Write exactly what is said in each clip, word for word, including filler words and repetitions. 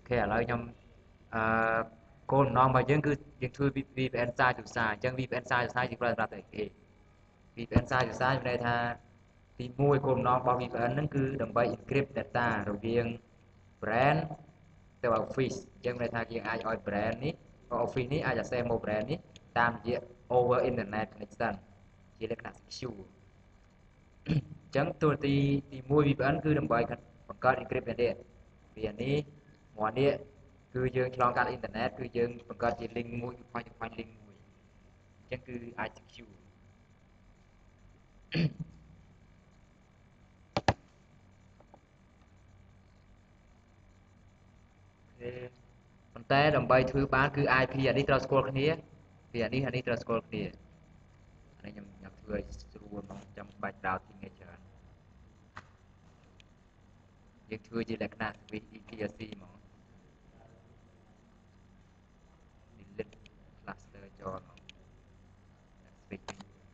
ខេឥឡូវខ្ញុំអឺគោលបំណងរបស់យើងគឺយើងធ្វើ វី พี เอ็น សារជាភាសាអញ្ចឹង វី พี เอ็น សារជាភាសាយើងប្រើសម្រាប់តែគេ វី พี เอ็น សារជាភាសាមានន័យថាទីមួយគោលបំណងរបស់ វី พี เอ็น ហ្នឹងគឺដើម្បី encrypt data រវាង brand ទៅ office អញ្ចឹងមានន័យថាយើងអាចឲ្យ brand នេះ office នេះអាច access មក brand នេះតាមរយៈ over internet connection ជាលក្ខណៈ secure អញ្ចឹងតួនាទីទីមួយ វី พี เอ็น គឺដើម្បីបង្កើត encrypt នេះវានេះមួយនេះគឺយើងឆ្លងកាត់អ៊ីនធឺណិតគឺយើងបង្កើតជា link មួយខ្វាញ់ខ្វាញ់ link មួយអញ្ចឹងគឺអាច secure ប៉ុន្តែដើម្បីធ្វើបានគឺ អាយ พี អានេះត្រូវស្គាល់គ្នាពីអានេះអានេះត្រូវស្គាល់គ្នាអានេះខ្ញុំខ្ញុំធ្វើឲ្យស្រួលមកចាំបាច់ routing ឯច្រើនយើងធ្វើជាលក្ខណៈ switch អ៊ី ที អារ ซี ហ្មង delete cluster ចូលហ្មង switch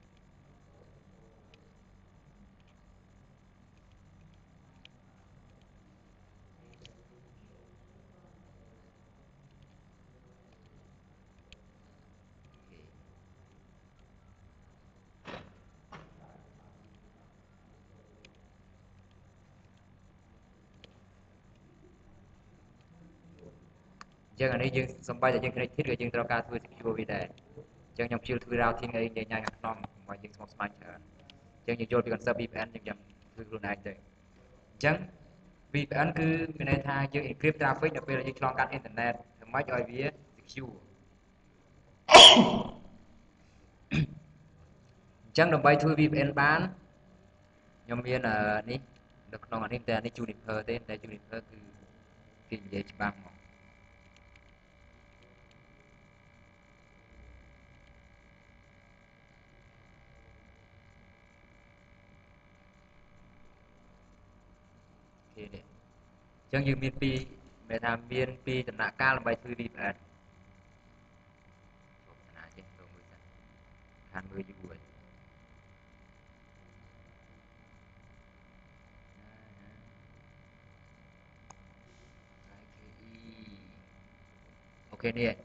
អញ្ចឹងអានេះយើងសំបីតែយើង connected ក៏យើងត្រូវការធ្វើ secure វាដែរអញ្ចឹងខ្ញុំជឿធ្វើ routing អីញ៉ៃញ៉ៃខាងក្នុងមកយើងស្មុគស្មាញច្រើនអញ្ចឹងយើងយល់ពី concept វី พี เอ็น យើងចាំធ្វើខ្លួនឯងទៅអញ្ចឹង វី พี เอ็น គឺមានន័យថាយើង encrypt traffic នៅពេលដែលយើងឆ្លងកាត់អ៊ីនធឺណិតដើម្បីឲ្យវា secure អញ្ចឹងដើម្បីធ្វើ វី พี เอ็น បានខ្ញុំមាននេះនៅក្នុងអានេះតែនេះ Juniper ទេតែ Juniper គឺគេនិយាយច្បាស់មកគេនេះអញ្ចឹងយើងមានពីរមានថាមានពីរដំណាក់កាលដើម្បីធ្វើ វី พี เอ็น ណាចេះទៅមើលសិនខានមើលយូរហើយអូខេនេះ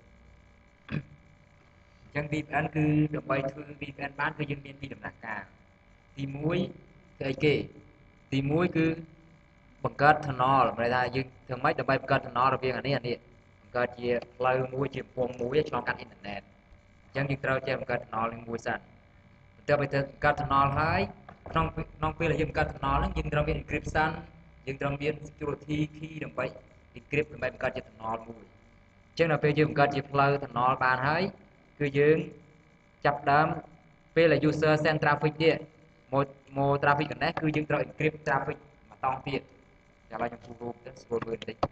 អញ្ចឹង វី พี เอ็น គឺដើម្បីធ្វើ វី พี เอ็น បានគឺយើងមានពីរដំណាក់កាលទីមួយគឺអីគេទីមួយគឺបង្កើត tunnel មានន័យថាយើងធ្វើម៉េចដើម្បីបង្កើត tunnel រវាងអានេះអានេះបង្កើតជាផ្លូវមួយជាពងមួយឆ្លងកាត់អ៊ីនធឺណិតអញ្ចឹងយើងត្រូវចេះបង្កើត tunnel នេះមួយសិនបន្ទាប់ពីបង្កើត tunnel ហើយក្នុងក្នុងពេលដែលយើងបង្កើត tunnel ហ្នឹងយើងត្រូវមាន encryption យើងត្រូវមាន security key ដើម្បី encrypt ដើម្បីបង្កើតជា tunnel មួយអញ្ចឹងដល់ពេលយើងបង្កើតជាផ្លូវ tunnel បានហើយគឺយើងចាប់ដើមពេលដែល user send traffic នេះមកមក traffic connect គឺយើងត្រូវ encrypt traffic ម្ដងទៀតឥឡូវខ្ញុំគូររូបទៅស្រួលមើលបន្តិចអ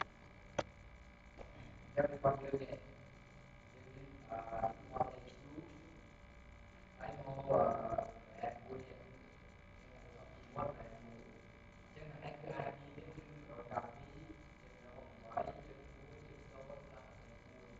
ញ្ចឹងគាត់យើងនេះយើងអឺគាត់នេះហើយមកអឺអាប់មួយនេះមកតែមួយអញ្ចឹងអានេះគឺ អាយ พี នេះគឺកាពីយើងត្រូវបាយយើងមួយយើងចូលតាមមួយ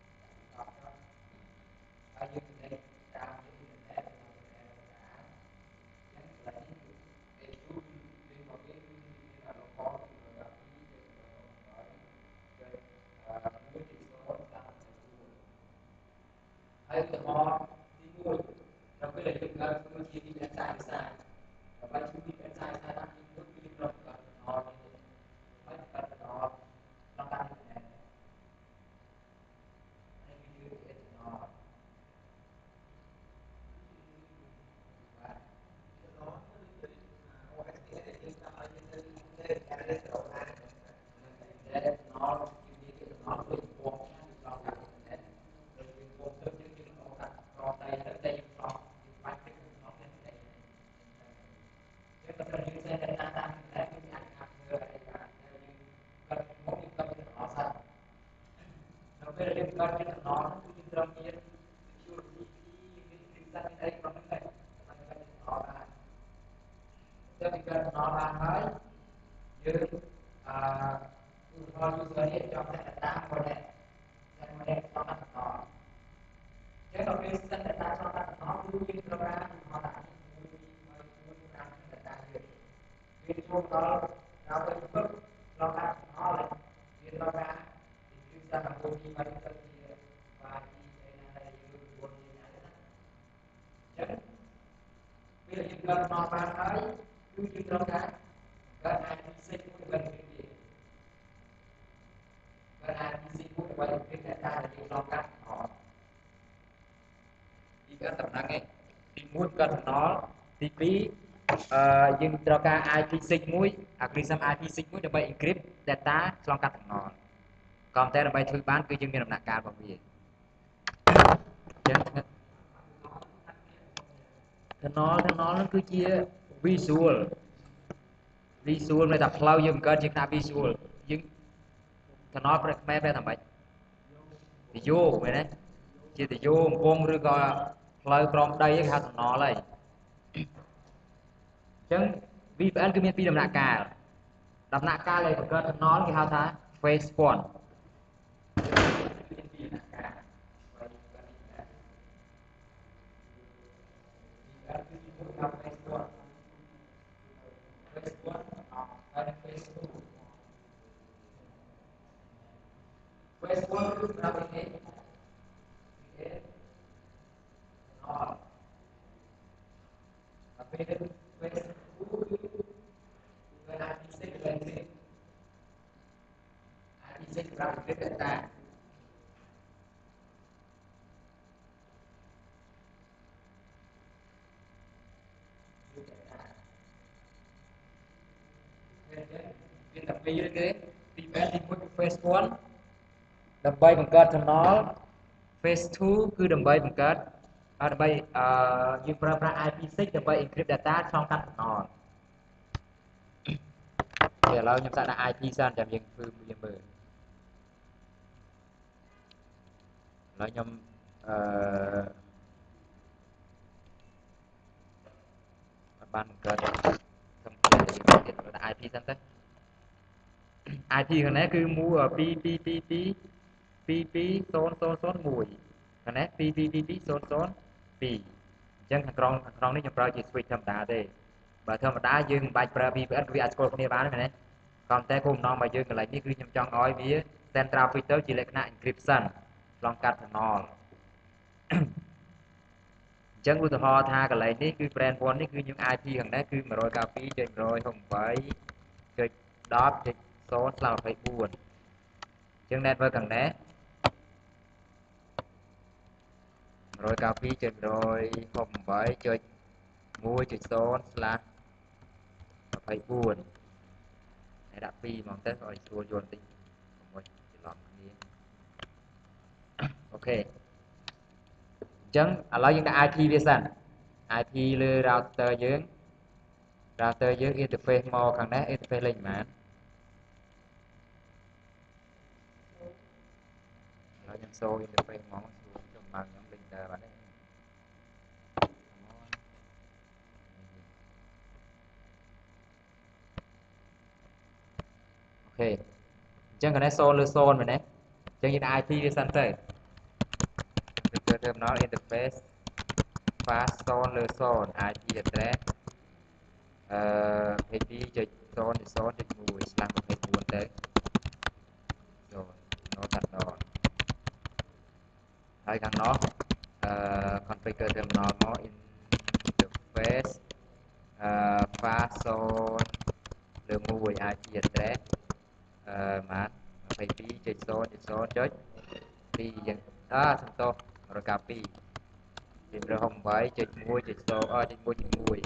ហើយយើងទៅតាមអ៊ីនធឺណិតមកតែអញ្ចឹងកន្លែងនេះគឺ អេ ยู គឺរបស់វាគឺមានអារម្មណ៍ផងគឺកាពីយើងត្រូវបាយទៅអឺមួយទីចូលតាមមួយហើយឧទាហរណ៍ទីមួយដល់ពេលដែលយើងកើតធ្វើជាវិញ្ញាសាវិសាដើម្បីជួយវិញ្ញាសាវិសាតាមទីនោះគឺយើងត្រូវកើតដល់នេះហើយកើតដល់ដល់តាមនេះនេះគឺយើងទៅដល់ពេលយើងកើតជាតំណគឺយើងត្រូវមាន security key មាន encryption អីក្នុងនេះដែរដើម្បីកើតជាតំណបានតែពីកើតតំណបានហើយយើងអឺឧទាហរណ៍ user នេះចង់តែតាមមួយនេះតែមួយនេះចង់តែតំណចឹងដល់ពេលសិនតែតាមចង់តែតំណគឺយើងត្រូវការឧទាហរណ៍ថាមួយពីរមួយមួយប្រាំតែតាមយើងវាចូលដល់ដល់ទៅពឹកដល់តាមតំណវាត្រូវការ bây giờ chúng ta nói ba cái cứ như đó cái cái ai đi sinh của mình cái gì cái ai đi sinh của mình cái đại ta là những lo cái họ đi cái tầm năng ấy đi muốn cần nó thì phí nhưng cho cái ai đi sinh mũi agrisam ai đi sinh mũi để bay encrypt data lo cái nó còn thế là bay thư bán cứ dừng như làm nạc cao bằng gì thì nó thì nó nó cứ chia visual visual này tập lâu dừng cơ chuyện ta visual nhưng thì nó phải mấy phải làm vậy thì vô vậy đấy chia thì vô vông rồi có lâu trong đây cái hạt nó này chẳng vê pê en cứ miễn phí đầm nạ cả đầm nạ cả này có nó cái hạt thá face one face one cứ berapa ini tapi itu face two bukan artistik lagi artistik berapa kita kita pilih ke depending with phase one ដើម្បីបង្កើត channel phase two គឺដើម្បីបង្កើតដើម្បីអឺយើងប្រើប្រាស់ i p six ដើម្បី encrypt data ក្នុងកាត់ channel ឥឡូវខ្ញុំសាកដាក់ i p សិនចាំយើងធ្វើយើងមើលឥឡូវខ្ញុំអឺបានបង្កើតសំខាន់យើងទៀតដាក់ i p សិនទៅ i p ខាងនេះគឺមូtwo two two two two two zero zero zero oneខាងនេះtwo two two two zero zero twoអញ្ចឹងខាងក្រងខាងក្រងនេះខ្ញុំប្រើជា switch ធម្មតាទេបើធម្មតាយើងមិនបាច់ប្រើ vê pê en គឺវាអាចស្គាល់គ្នាបានទេមែនទេក៏តែគោលបំណងរបស់យើងកន្លែងនេះគឺខ្ញុំចង់ឲ្យវា send traffic ទៅជាលក្ខណៈ encryption ឆ្លងកាត់ channel អញ្ចឹងឧទាហរណ៍ថាកន្លែងនេះគឺ brand one នេះគឺយើង i p ខាងនេះគឺ one ninety-two dot one hundred dot ten dot twenty-four អញ្ចឹង network ខាងនេះone ninety-two dot one hundred dot one ហើយដាក់twoហ្មងទៅឲ្យស្រួលយល់បន្តិចជាមួយច្រឡំគ្នាអូខេអញ្ចឹងឥឡូវយើងដាក់ i p វាសិន i p លើ router យើង router យើង interface មកខាងនេះ interface លេខប៉ុន្មានឥឡូវខ្ញុំសូ interface មកស្រួលខ្ញុំមកខ្ញុំលេខដើរបាត់ហើយអូខេអញ្ចឹងខាងនេះzone លើ zone មែនទេអញ្ចឹងយើងដាក់ i p វាសិនទៅ Router terminal interface fast zone លើ zone i p address អឺ twenty-two.zone.zone.one ទៅ zone នោះតាត់ដល់ហើយខាងនោះអឺ configure terminal មក interface អឺ fast zone លើ មួយ i p address អឺម៉ាត់ twenty-two.zone.zone.two យើងអើសំទោសរកាtwoពីរហំeight.one.zone អឺ one.one 2.5 2.5 2.5 2.0អត់សាត់ដល់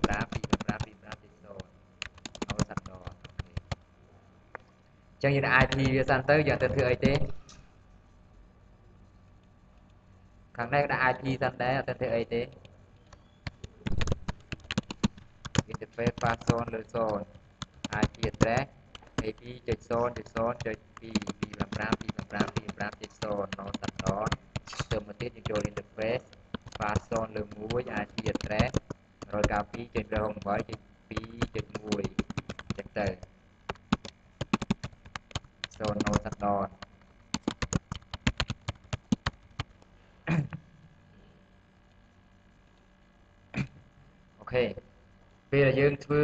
ចឹងយើងដាក់ i p វាសិនទៅយើងទៅធ្វើអីទេខាងនេះដាក់ i p សិនដែរអត់ទៅធ្វើអីទេ interface fast zone លើ zone i p address twenty-two.zone.zone.two 255 255 255 នោះតាត់ដល់ទៅមកទៀតយើងចូល interface fast zone លើមួយ i p address one ninety-two.one.two.one ចឹងទៅ zone នោះតាត់ដល់អូខេពេលដែលយើងធ្វើ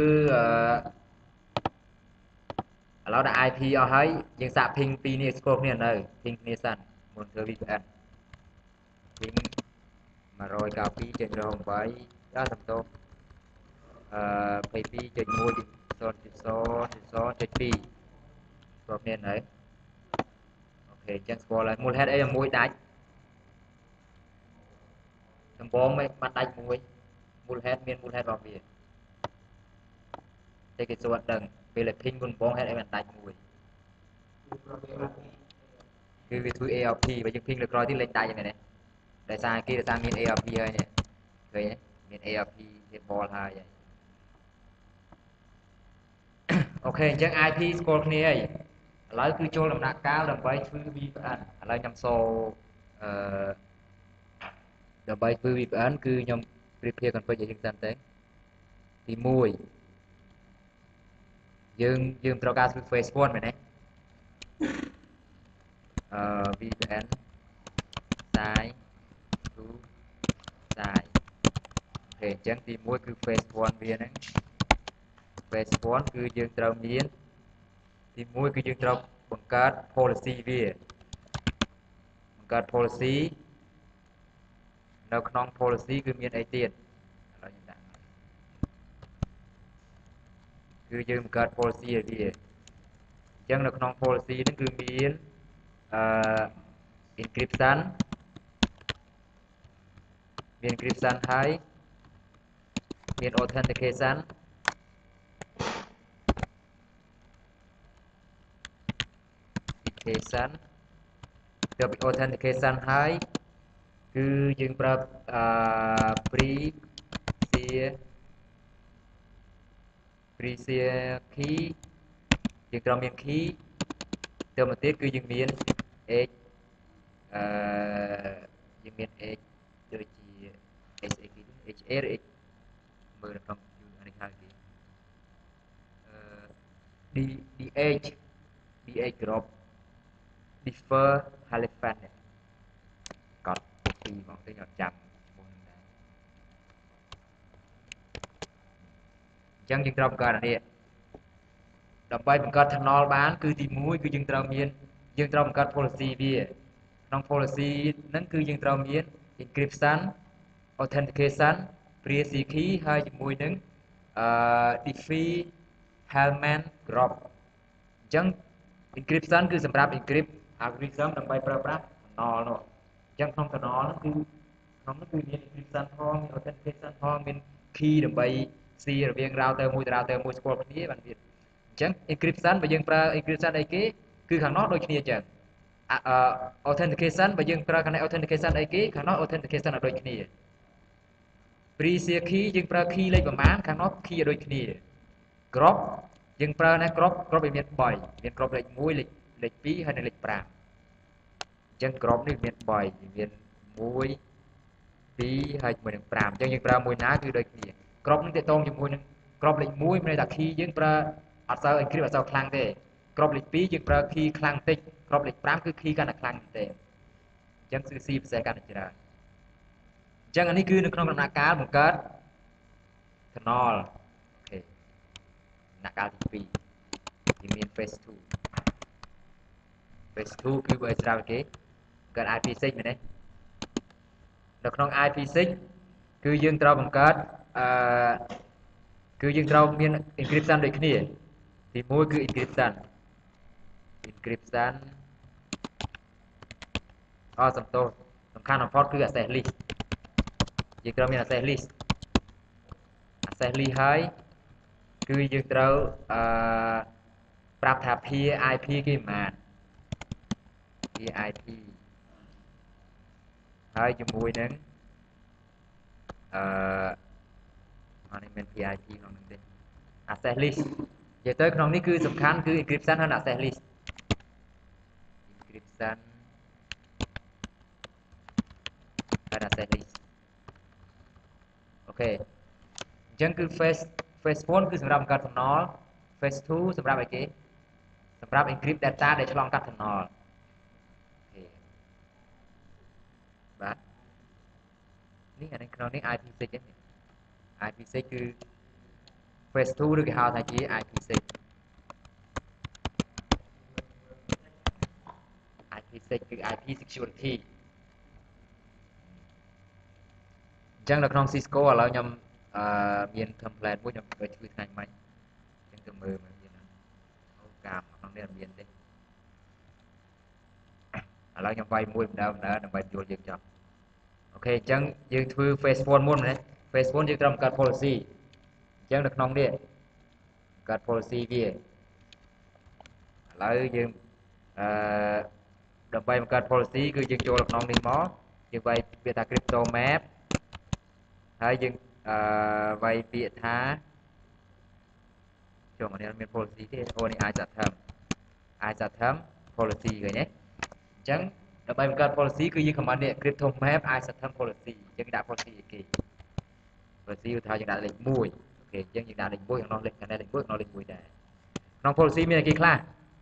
អឺឥឡូវដាក់ i p អស់ហើយយើងសាក ping ពីរនេះស្គាល់គ្នានៅ ping គ្នាសិនមុនធ្វើ วี พี เอ็น ping หนึ่งร้อยเก้าสิบสอง bảyដល់សំទោសអឺ ยี่สิบสอง.หนึ่ง.ศูนย์.ศูนย์.ศูนย์.ยี่ស្គាល់គ្នាហើយអូខេអញ្ចឹងស្គាល់ហើយមូលហេតុអីមួយដាច់ដំបងមិនបានដាច់មួយមូលហេតុមានមូលហេតុរបស់វាតែគេសួរដឹងពេល ping មុនដំបងហេតុអីបានដាច់មួយគឺវាធ្វើ a r p បើយើង ping លើក្រោយទៀតលេខដាច់យ៉ាងនេះដោយសារគេដោយសារមាន a r p ហើយនេះឃើញមាន a r p វាបលហើយអូខេអញ្ចឹង i p ស្គាល់គ្នាហើយឥឡូវគឺចូលដំណាក់កាលដើម្បីធ្វើ วี พี เอ็น ឥឡូវខ្ញុំសូអឺដើម្បីធ្វើ วี พี เอ็น គឺខ្ញុំប្រៀបធៀប config ឲ្យយើងសិនទៅទីមួយយើងយើងត្រូវការធ្វើ phase one មែនទេអឺ วี พี เอ็น side to side អូខេអញ្ចឹងទីមួយគឺ phase one វាហ្នឹង phase one គឺយើងត្រូវមានទីមួយគឺយើងត្រូវបង្កើត policy វាបង្កើត policy នៅក្នុង policy គឺមានអីទៀតឥឡូវខ្ញុំដាក់គឺយើងបង្កើត policy ឲ្យវាអញ្ចឹងនៅក្នុង policy ហ្នឹងគឺមានអឺ encryption មាន encryption ហើយមាន authentication authentication ទៅពី authentication ហើយគឺយើងប្រើអឺ pre share pre share key យើងត្រូវមាន key ទៅមកទៀតគឺយើងមាន h អឺយើងមាន h ដូចជា h អីគេ h a ឬ h មើលនៅក្នុង computer នេះហៅគេអឺ d dh dh group differ halifax កត់ពីរមកទៅខ្ញុំចាំឈ្មោះហ្នឹងដែរអញ្ចឹងយើងត្រូវបង្កើតអានេះដើម្បីបង្កើត tunnel បានគឺទីមួយគឺយើងត្រូវមានយើងត្រូវបង្កើត policy វាក្នុង policy ហ្នឹងគឺយើងត្រូវមាន encryption authentication privacy key ហើយជាមួយនឹងអឺ diffy helman group អញ្ចឹង encryption គឺសម្រាប់ encrypt algorithm ដើម្បីប្រើប្រាស់ tunnel នោះអញ្ចឹងក្នុង tunnel ហ្នឹងគឺក្នុងនោះគឺមាន encryption ផងមាន authentication ផងមាន key ដើម្បី C រវាង router មួយទៅ router មួយស្គាល់គ្នាបានទៀតអញ្ចឹង encryption បើយើងប្រើ encryption អីគេគឺខាងនោះដូចគ្នាអញ្ចឹង authentication បើយើងប្រើខាងនេះ authentication អីគេខាងនោះ authentication អត់ដូចគ្នា pre-share key យើងប្រើ key លេខប្រមាណខាងនោះ key អត់ដូចគ្នា group យើងប្រើណា group group វាមានបីមាន group លេខមួយលេខលេខពីរហើយនិងលេខប្រាំអញ្ចឹង group នេះមានបីមានមួយពីរហើយជាមួយនឹងប្រាំអញ្ចឹងយើងប្រើមួយណាគឺដូចគ្នា group នឹងទាក់ទងជាមួយនឹង group លេខមួយមានន័យថា key យើងប្រើអត់សូវ encrypt អត់សូវខ្លាំងទេ group លេខពីរយើងប្រើ key ខ្លាំងតិច group លេខប្រាំគឺ key កាន់តែខ្លាំងទេអញ្ចឹងគឺ C ពិសេសកាន់តែច្រើនអញ្ចឹងអានេះគឺនៅក្នុងដំណាក់កាលបង្កើត tunnel អូខេដំណាក់កាលទីពីរវាមាន phase two phase two គឺបើស្រាប់គេកើត i p six មែនទេនៅក្នុង i p six គឺយើងត្រូវបង្កើតអឺគឺយើងត្រូវមាន encryption ដូចគ្នាទីមួយគឺ encryption encryption អត់សំទោសសំខាន់បំផុតគឺ access list យើងត្រូវមាន access list access list ហើយគឺយើងត្រូវអឺប្រាប់ថា peer i p គេប៉ុន្មាន peer i p ហើយជាមួយនឹងអឺអានេះមាន peer i p ក្នុងនេះទេ access list និយាយទៅក្នុងនេះគឺសំខាន់គឺ encryption ហើយ access list encryption ហើយ access list អូខេអញ្ចឹងគឺ phase phase one គឺសម្រាប់បង្កើត tunnel phase two សម្រាប់អីគេសម្រាប់ encrypt data ដែលឆ្លងកាត់ tunnel អូខេបាទនេះអានេះក្នុងនេះ i p six ទេ i p six គឺ phase two ឬគេហៅថាជា i p six i p six គឺ ไอ พี security អញ្ចឹងនៅក្នុង Cisco ឥឡូវខ្ញុំអឺមាន template មួយខ្ញុំធ្វើជួយថ្ងៃមិញអញ្ចឹងទៅមើលមើលមានអូកាមក្នុងនេះអត់មានទេឥឡូវខ្ញុំវាយមួយម្ដងម្ដងដើម្បីយល់យើងចប់អូខេអញ្ចឹងយើងធ្វើ phase one មុនណា phase one យើងត្រូវបង្កើត policy អញ្ចឹងនៅក្នុងនេះបង្កើត policy វាឥឡូវយើងអឺដើម្បីបង្កើត policy គឺយើងចូលក្នុងនេះមកយើងវាយពាក្យថា crypto map ហើយយើងអឺវាយពាក្យថាចូលមកនេះមាន policy ទេអូនេះ item item policy ឃើញទេអញ្ចឹងដើម្បីបង្កើត policy គឺយើង command នេះ crypto map item policy អញ្ចឹងដាក់ policy អីគេ policy ថាយើងដាក់លេខមួយអូខេអញ្ចឹងយើងដាក់លេខមួយក្នុងលេខខាងនេះលេខមួយក្នុងលេខមួយដែរក្នុង policy មានអីគេខ្លះ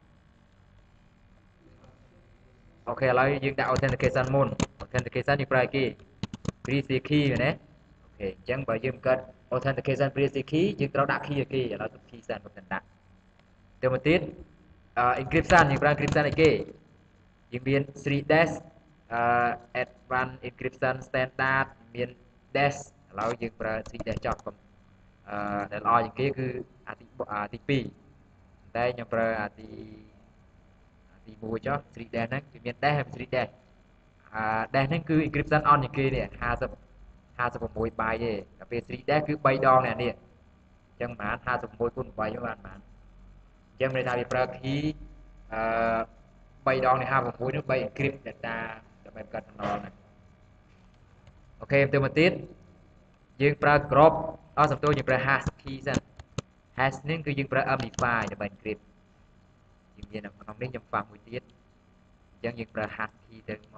អូខេឥឡូវយើងដាក់ authentication មុន authentication យើងប្រើអីគេ privacy key មែនទេអូខេអញ្ចឹងបើយើងបង្កើត authentication privacy key យើងត្រូវដាក់ key អីគេឥឡូវទៅ key សិនមិនដាក់ទៅមកទៀត encryption យើងប្រើ encryption អីគេយើងមាន three dash advanced encryption standard មាន dash ឥឡូវយើងប្រើ three dash ចោះកុំអឺដែលល្អជាងគេគឺអាទីអាទីtwoតែខ្ញុំប្រើអាទីអាទីoneចុះ three dash ហ្នឹងគឺមាន dash ហើយ three dash អា dash ហ្នឹងគឺ encryption on ជាងគេនេះfifty fifty-six បាយទេតែពេល three dash គឺthreeដងនេះនេះអញ្ចឹងប្រហែលfifty-sixគុណeightបានបានអញ្ចឹងន័យថាវាប្រើ key អឺthreeដងនេះfifty-sixនោះthree encrypt data ដើម្បីបង្កើត tunnel ហ្នឹងអូខេទៅមកទៀតយើងប្រើ crop អស់សំទោសយើងប្រើ hash key សិន hash នេះគឺយើងប្រើ em d five ដើម្បី encrypt យើងមាននៅក្នុងនេះខ្ញុំប៉ះមួយទៀតអញ្ចឹងយើងប្រើ hash key ទៅមក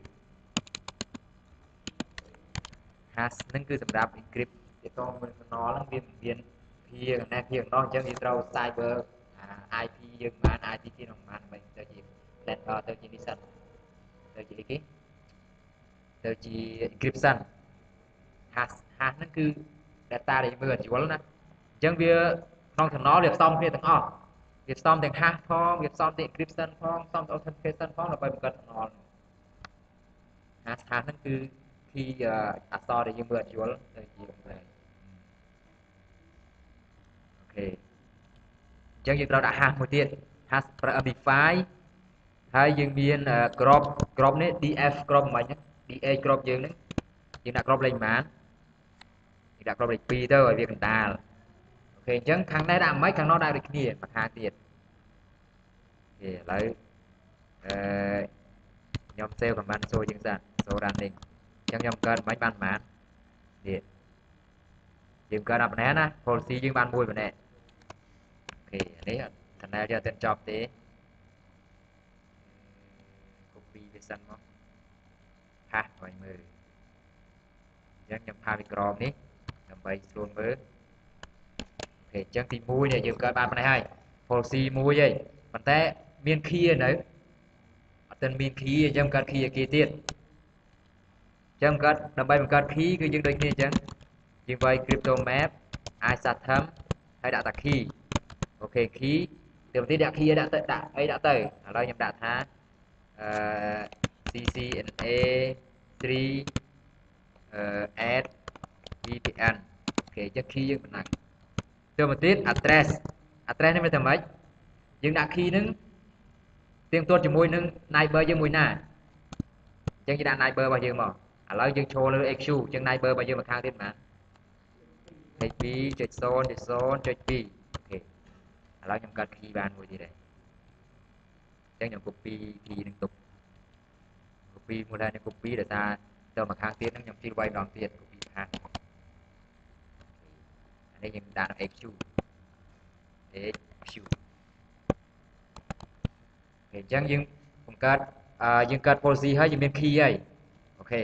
hash ហ្នឹងគឺសម្រាប់ encrypt ទាក់ទងមួយ tunnel ហ្នឹងវាមានភាកណែភាកណោះអញ្ចឹងយើងត្រូវ cyber i p យើងបាន i p គេក្នុងបានដើម្បីទៅជា net ទៅជានេះសិនទៅជាអីគេទៅជា encryption hash hash ហ្នឹងគឺ data ដែលមើលអត់យល់ណាអញ្ចឹងវាក្នុង tunnel វាផ្សំគ្នាទាំងអស់វាផ្សំទាំង hash ផងវាផ្សំទាំង encryption ផងផ្សំទាំង authentication ផងដើម្បីបង្កើត tunnel hash hash ហ្នឹងគឺ key អក្សរដែលយើងមើលអត់យល់ទៅជាកំឡែងអូខេអញ្ចឹងយើងត្រូវដាក់ hash មួយទៀត hash ប្រើ em d five ហើយយើងមាន crop crop នេះ df crop មិនហ្នឹង dh crop យើងហ្នឹងយើងដាក់ crop លេខប៉ុន្មានយើងដាក់ crop លេខtwoទៅឲ្យវាកណ្ដាលអូខេអញ្ចឹងខាងនេះដាក់មិនខាងនោះដាក់ដូចគ្នាមួយខាងទៀតអូខេឥឡូវអឺខ្ញុំ save command ចូលជាងសិន so running អញ្ចឹងខ្ញុំកើតមិនបានប៉ុន្មាននេះយើងកើតដល់ប៉ុណ្ណេះណា policy យើងបានមួយប៉ុណ្ណេះអូខេអានេះ channel យើងអត់ទាន់ចប់ទេ copy វាសិនមកហាស់ឲ្យមើលអញ្ចឹងខ្ញុំផាពីក្រមនេះដើម្បីស្រួលមើលអូខេអញ្ចឹងទីoneនេះយើងកើតបានប៉ុណ្ណេះហើយ policy មួយហើយប៉ុន្តែមាន key នៅអត់ទាន់មាន key អញ្ចឹងកើត key ឲ្យគេទៀតអញ្ចឹងកើតដើម្បីបង្កើត key គឺយើងដូចគ្នាអញ្ចឹងយើងវាយ crypto map item ហើយដាក់តា key អូខេ key ទៅទីដាក់ key ឲ្យដាក់ទៅដាក់អីដាក់ទៅឥឡូវខ្ញុំដាក់ថាអឺ ccna three អឺ add vpn អូខេអញ្ចឹង key យើងប៉ុណ្ណឹងទៅមកទៀត address address នេះមានតែម៉េចយើងដាក់ key ហ្នឹងទៀងទាត់ជាមួយនឹង neighbor យើងមួយណាអញ្ចឹងយើងដាក់ neighbor របស់យើងមកឥឡូវយើងចូលលើ xq អញ្ចឹង neighbor របស់យើងមកខាងទៀតប៉ុន្មាន two.0.0.2 អូខេឥឡូវខ្ញុំកាត់ key បានមួយទៀតដែរអញ្ចឹងខ្ញុំ copy key នឹងទុក copy មួយដែរខ្ញុំ copy ដោយសារទៅមកខាងទៀតហ្នឹងខ្ញុំជិះវាយម្ដងទៀត copy ខាងអានេះយើងដាក់ xq xq អញ្ចឹងយើងបង្កើតយើងកើត policy ហើយយើងមាន key ហើយអូខេ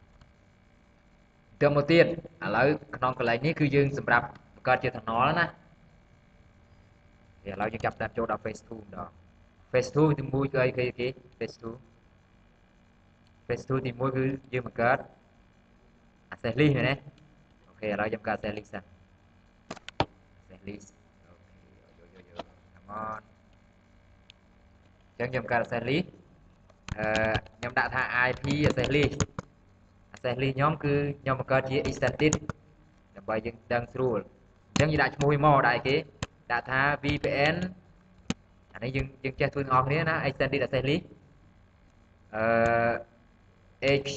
ទៅមកទៀតឥឡូវក្នុងកន្លែងនេះគឺយើងសម្រាប់បង្កើតជា tunnel ណាឥឡូវយើងចាប់តាមចូលដល់ phase two ម្ដង phase two ទីoneគឺអីគេគេ phase two phase two ទីoneគឺយើងបង្កើត access list មែនទេអូខេឥឡូវខ្ញុំកើត access list សិន access list អូខេយកយកយក come on អញ្ចឹងខ្ញុំកើត access list nhóm đã tha i pê access list access list nhóm cứ nhóm một cơ chế extendedដើម្បីយើងដឹងស្រួលអញ្ចឹងយើងដាក់ឈ្មោះមកដែរគេដាក់ថា vê pê en អានេះយើងយើងចេះធ្វើទាំងអស់គ្នាណា extended access list អឺ xq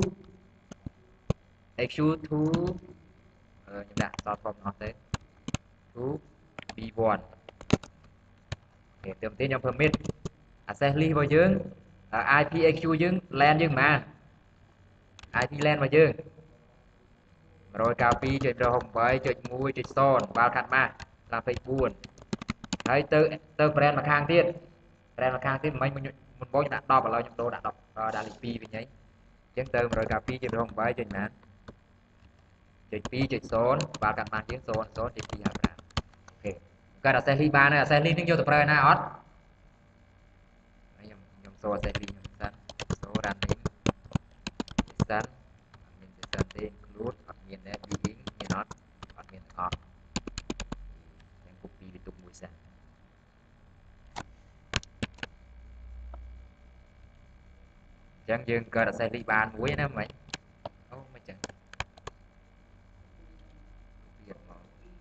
xq to ខ្ញុំដាក់តតផងអស់ទៅ to b one អូខេទៅទីខ្ញុំ permit access list របស់យើង i pê xq យើង LAN យើងប៉ុន្មាន i pê LAN របស់យើង một trăm chín mươi hai chấm không bảy chấm một chấm son បាល់ខាត់ម៉ាស់ là phẩy bốn ហើយទៅទៅ brand មកខាងទៀត brand មកខាងទៀតមិញមុនមុនបងដាក់10ឥឡូវខ្ញុំដូរដាក់10ដាក់លេខ2វិញហីអញ្ចឹងទៅ một trăm chín mươi hai chấm không bảy chấmណាចុច2ចុច0បាល់កាត់ម៉ាស់យើង0 0ចុច2ហាប្រាអូខេកើត access list បានហើយ access list នឹងយកទៅប្រើណាអត់ខ្ញុំខ្ញុំសូ access list ខ្ញុំសិនសូ running សិនមានសិនទេ include អត់មាន net being មានអត់អត់មានអត់ខ្ញុំ copy វាទុកមួយសិនអញ្ចឹងយើងកើត access list បានមួយណាមិនអូមិនចឹងទៀតមកអូខេ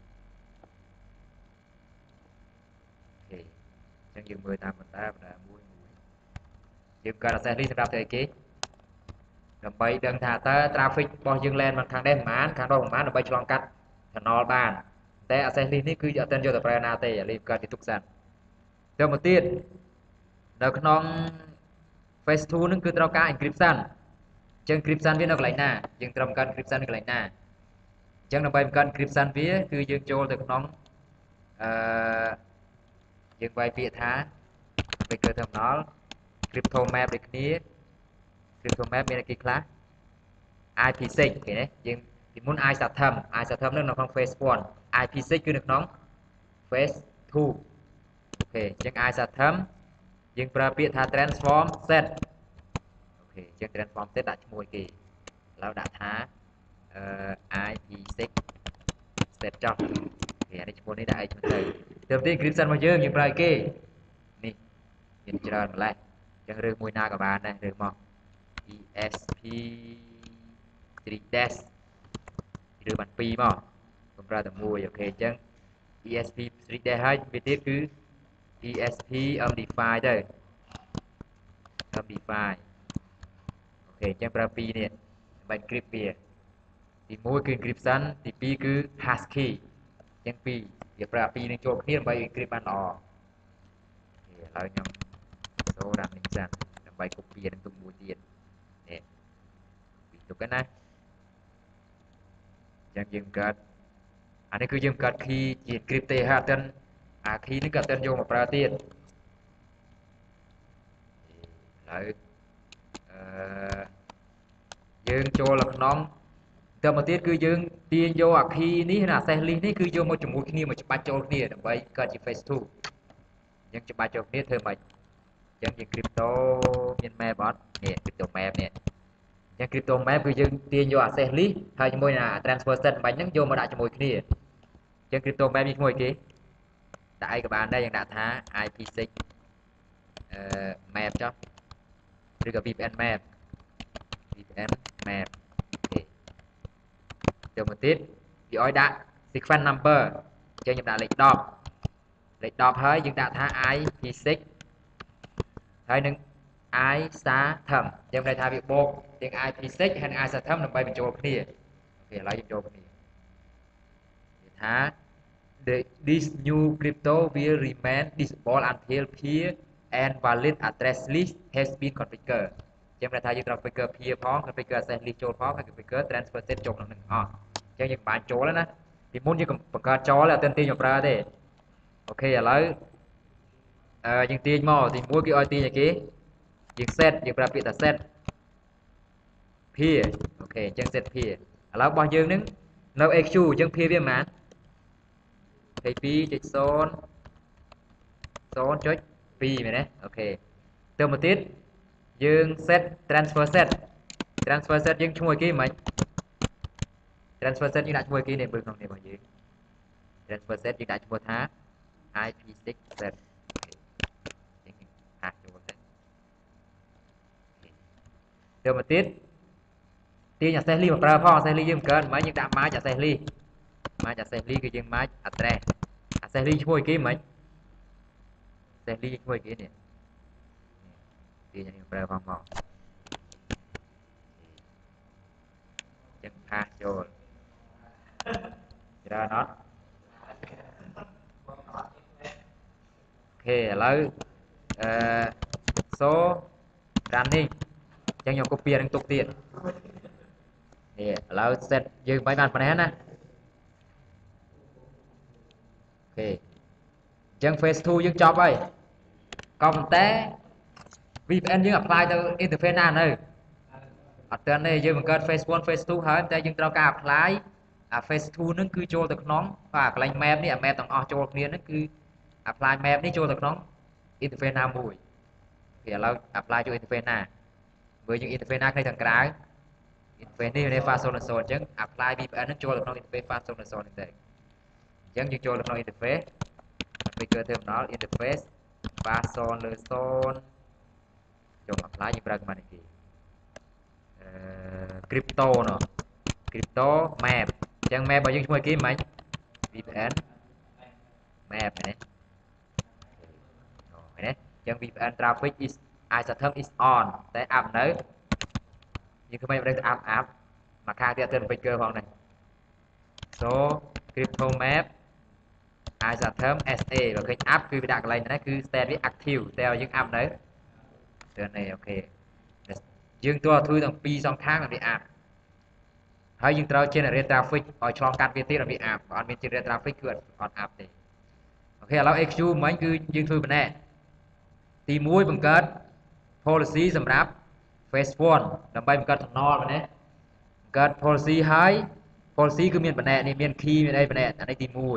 អញ្ចឹងយើងមើលតាមបណ្ដាបណ្ដាមួយមួយយើងកើត access list សម្រាប់ធ្វើអីគេដើម្បីដឹងថាតើ traffic របស់យើង land មកខាងនេះប្រហែលខាងនោះប្រហែលដើម្បីឆ្លងកាត់ channel បានតែ access list នេះគឺអត់ទាន់យកទៅប្រើណាទេ leave កើតជាទុកសិនទៅមកទៀតនៅក្នុង phase two នឹងគឺត្រូវការ encryption អញ្ចឹង encryption វានៅកន្លែងណាយើងត្រូវបង្កើត encryption នៅកន្លែងណាអញ្ចឹងដើម្បីបង្កើត encryption វាគឺយើងចូលទៅក្នុងអឺយើងវាយពាក្យថា Baker Terminal crypto map ដូចគ្នា crypto map មានអីគេខ្លះ i pê six គេណាយើងពីមុន iSatem iSatem នៅក្នុង phase one i pê six គឺនៅក្នុង phase two អូខេអញ្ចឹង iSatem យើងប្រើពាក្យថា transform set អូខេអញ្ចឹង transform set ដាក់ឈ្មោះគេឥឡូវដាក់ថាអឺ i pê six set ចុះគេអានេះឈ្មោះនេះដាក់អីទៅទៅទី encryption របស់យើងយើងប្រើអីគេនេះមានច្រើនម្ល៉េះអញ្ចឹងរឿងមួយណាក៏បានដែររឿងមក e s p three dash ឬបានពីរមកខ្ញុំប្រើតែមួយអូខេអញ្ចឹង e s p three dash ហើយវាទៀតគឺ e s p em d five ទៅ em d five អូខេអញ្ចឹងប្រើពីរនេះដើម្បី encrypt វាទីមួយគឺ encryption ទីពីរគឺ hash key អញ្ចឹងពីរវាប្រើពីរនឹងចូលគ្នាដើម្បី encrypt បានល្អឥឡូវខ្ញុំសូរដាក់នេះសិនដើម្បី copy នឹងទុកមួយទៀតនេះពីទុកណាអញ្ចឹងយើងកើតអានេះគឺយើងកើត key ជា encrypt ទេហើយអត់ទាន់អា key នេះក៏អត់ទាន់យកមកប្រើទៀតឥឡូវអឺយើងចូលទៅក្នុងទៅមកទៀតគឺយើងទាញយកអា key នេះនិង access list នេះគឺយកមកជាមួយគ្នាមកច្បាច់ចូលគ្នាដើម្បីកើតជា phase two អញ្ចឹងច្បាច់ចូលគ្នាធ្វើម៉េចអញ្ចឹងយើង crypto មាន map អត់នេះ crypto map នេះអញ្ចឹង crypto map គឺយើងទាញយក access list ហើយជាមួយនឹង transfer set បាញ់ហ្នឹងយកមកដាក់ជាមួយគ្នាអញ្ចឹង crypto map នេះឈ្មោះអីគេដាក់អីក៏បានដែរយើងដាក់ថា i pê six អឺ map ចុះឬក៏ vê pê en map vê pê en map អូខេទៅមកទៀតវាឲ្យដាក់ sequence number អញ្ចឹងខ្ញុំដាក់លេខtenលេខtenហើយយើងដាក់ថា i pê six ហើយនឹង iSatem យើងន័យថាវាបូកទាំង i pê six ហើយ iSatem ដើម្បីបញ្ចូលគ្នាអូខេឥឡូវយើងចូលគ្នាវាថា the this new crypto will remain disable until peer and valid address list has been configured យើងន័យថាយើងត្រូវ configure peer ផង configure access list ចូលផងហើយ configure transfer set ចូលក្នុងនឹងអស់អញ្ចឹងយើងបានចូលហើយណាពីមុនយើងបង្កើតចូលហើយអត់ទាន់ទាញមកប្រើទេអូខេឥឡូវអឺយើងទាញមកទីមួយគេឲ្យទាញឲ្យគេយើង set យើងប្រើពាក្យថា set peer អូខេអញ្ចឹង set peer ឥឡូវរបស់យើងនឹងនៅ xq អញ្ចឹង peer វាប៉ុន្មានยี่สิบสอง 0 0.2 មែនទេអូខេទៅមកទៀតយើង set transfer set transfer set យើងឈ្មោះគេមិន transfer set យើងដាក់ឈ្មោះគេនេះមើលក្នុងនេះរបស់យើង transfer set យើងដាក់ឈ្មោះថា i pê six set ហាក់ចូលទៅ Điều mà tiết tiên nhà xe ly màប្រើផងxe lyយើងកើតមិនយើងដាក់ម៉ាចអាសេះលីម៉ាចអាសេះលីគឺយើងម៉ាចអាត្រេសអាសេះលីឈ្មោះគេមិនសេះលីឈ្មោះគេនេះtiênយើងប្រើផងមកចឹងផាសចូលច្រើនអត់អូខេឥឡូវអឺ so running ចឹងខ្ញុំ copy នឹងទុកទៀតនេះឥឡូវ set យើងបាយបានប៉ុណ្ណេះណាអូខេអញ្ចឹង phase two យើងចប់ហើយក៏ប៉ុន្តែ วี พี เอ็น យើង apply ទៅ interface ណានៅអត់ទាន់ទេយើងបង្កើត phase one phase two ហើយតែយើងត្រូវការ apply អា phase two ហ្នឹងគឺចូលទៅក្នុងបាទកន្លែង map នេះអា map ទាំងអស់ចូលគ្នាហ្នឹងគឺ apply map នេះចូលទៅក្នុង interface ណាមួយគេឥឡូវ apply ចូល interface ណាបើយើង interface ណាគ្នាខាងក្រៅ interface នេះ fast zone zone អញ្ចឹង apply វី พี เอ็น ហ្នឹងចូលទៅក្នុង interface fast zone zone ហ្នឹងទៅអញ្ចឹងយើងចូលទៅក្នុង interface configure terminal interface fast zone លើ zone ចូល apply យើងប្រើ command នេះគេអឺ crypto ណោះ crypto map អញ្ចឹង map របស់យើងឈ្មោះគេមិន វី พี เอ็นmap ហ្នឹងអូឃើញទេអញ្ចឹង វី พี เอ็นtraffic is item is on តែ up នៅយើងធ្វើម៉េចទៅ up up មកខាងទៀតទៅ configure ផងនេះ so crypto map item sa បើឃើញ up គឺវាដាក់កន្លែងហ្នឹងគឺ state វា active តែយើង up នៅទៅនេះអូខេយើងទោះធ្វើទាំងពីរសងខាងវា up ហើយយើងត្រូវ generate traffic ឲ្យឆ្លងកាត់វាទៀតឲ្យវា up បើអត់មាន generate traffic គឺអត់អត់ up ទេអូខេឥឡូវ execute មិញគឺយើងធ្វើប៉ុណ្ណេះទីមួយបង្កើត policy សម្រាប់ phase one ដើម្បីបង្កើត tunnel ប៉ុណ្ណេះបង្កើត policy ហើយ policy គឺមានប៉ុណ្ណេះនេះមាន key មានអីប៉ុណ្ណេះអានេះទីមួយ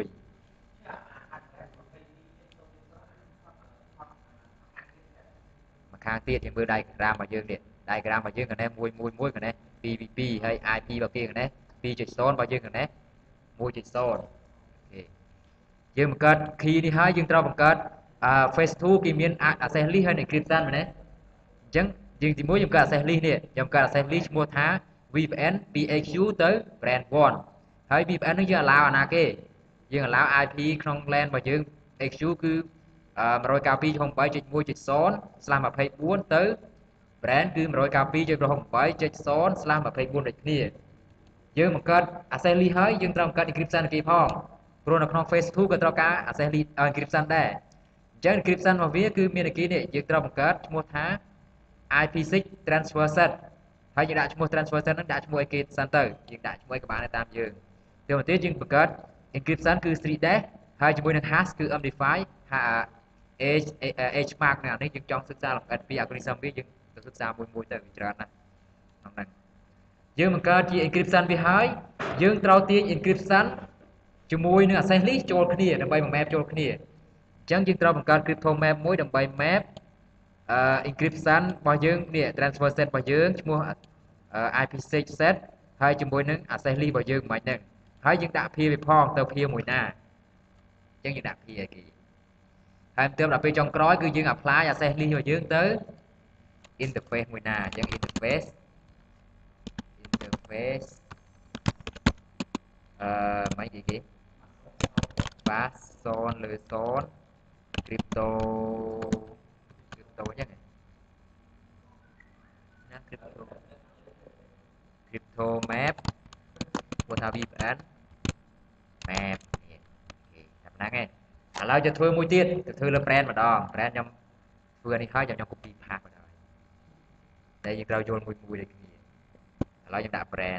មកខាងទៀតយើងមើល diagram របស់យើងនេះ diagram របស់យើងកណេះមួយមួយមួយកណេះ two v two ហើយ i p របស់គេកណេះ two point zero របស់យើងកណេះ one point zero អូខេយើងបង្កើត key នេះហើយយើងត្រូវបង្កើត phase two គេមាន access list ហើយ encryption មែនទេអញ្ចឹងយើងទីមួយខ្ញុំបង្កើត access list នេះខ្ញុំបង្កើត access list ឈ្មោះថា វី พี เอ็น ពី เอ คิว ទៅ brand one ហើយ វី พี เอ็น នេះយើង allow អាណាគេយើង allow ไอ พี ក្នុង LAN របស់យើង เอ คิว គឺ one ninety-two dot one dot one dot one slash twenty-four ទៅ brand គឺ one ninety-two dot one dot eight dot zero slash twenty-four ដូចគ្នាយើងបង្កើត access list ហើយយើងត្រូវបង្កើត encryption គេផងព្រោះនៅក្នុង phase two ក៏ត្រូវការ access list encryption ដែរអញ្ចឹង encryption របស់វាគឺមានគេនេះយើងត្រូវបង្កើតឈ្មោះថា i p six transfer set ហើយយើងដាក់ឈ្មោះ transfer set ហ្នឹងដាក់ឈ្មោះឲ្យគេសិនទៅយើងដាក់ឈ្មោះឲ្យក៏បានដែរតាមយើងទៅមកទៀតយើងបង្កើត encryption គឺ three dash ហើយជាមួយនឹង hash គឺ em define h h mark នេះនេះយើងចង់សិក្សាលម្អិតពី algorithm វាយើងទៅសិក្សាមួយមួយទៅវាច្រើនណាស់ក្នុងហ្នឹងយើងបង្កើតជា encryption វាហើយយើងត្រូវទាញ encryption ជាមួយនឹង access list ចូលគ្នាដើម្បីមក map ចូលគ្នាអញ្ចឹងយើងត្រូវបង្កើត crypto map មួយដើម្បី map encryption របស់យើងនេះ transfer set របស់យើងឈ្មោះ i p six set ហើយជាមួយនឹង access list របស់យើងមិនហ្នឹងហើយយើងដាក់ peer វាផងទៅ peer មួយណាអញ្ចឹងយើងដាក់ peer ឲ្យគេហើយទៅដល់ពេលចុងក្រោយគឺយើង apply access list របស់យើងទៅ interface មួយណាអញ្ចឹង interface interface អឺមិនគេគេ fast zone លើ zone crypto crypto អញ្ចឹងណា crypto crypto map គាត់ថា វី พี เอ็นmap នេះអូខេតែប៉ុណ្ណឹងឯងឥឡូវจะធ្វើមួយទៀតទៅធ្វើលើ brand ម្ដង brand ខ្ញុំធ្វើនេះហើយខ្ញុំ copy ផាសម្ដងតែយើងត្រូវយល់មួយមួយដូចគ្នាឥឡូវខ្ញុំដាក់ brand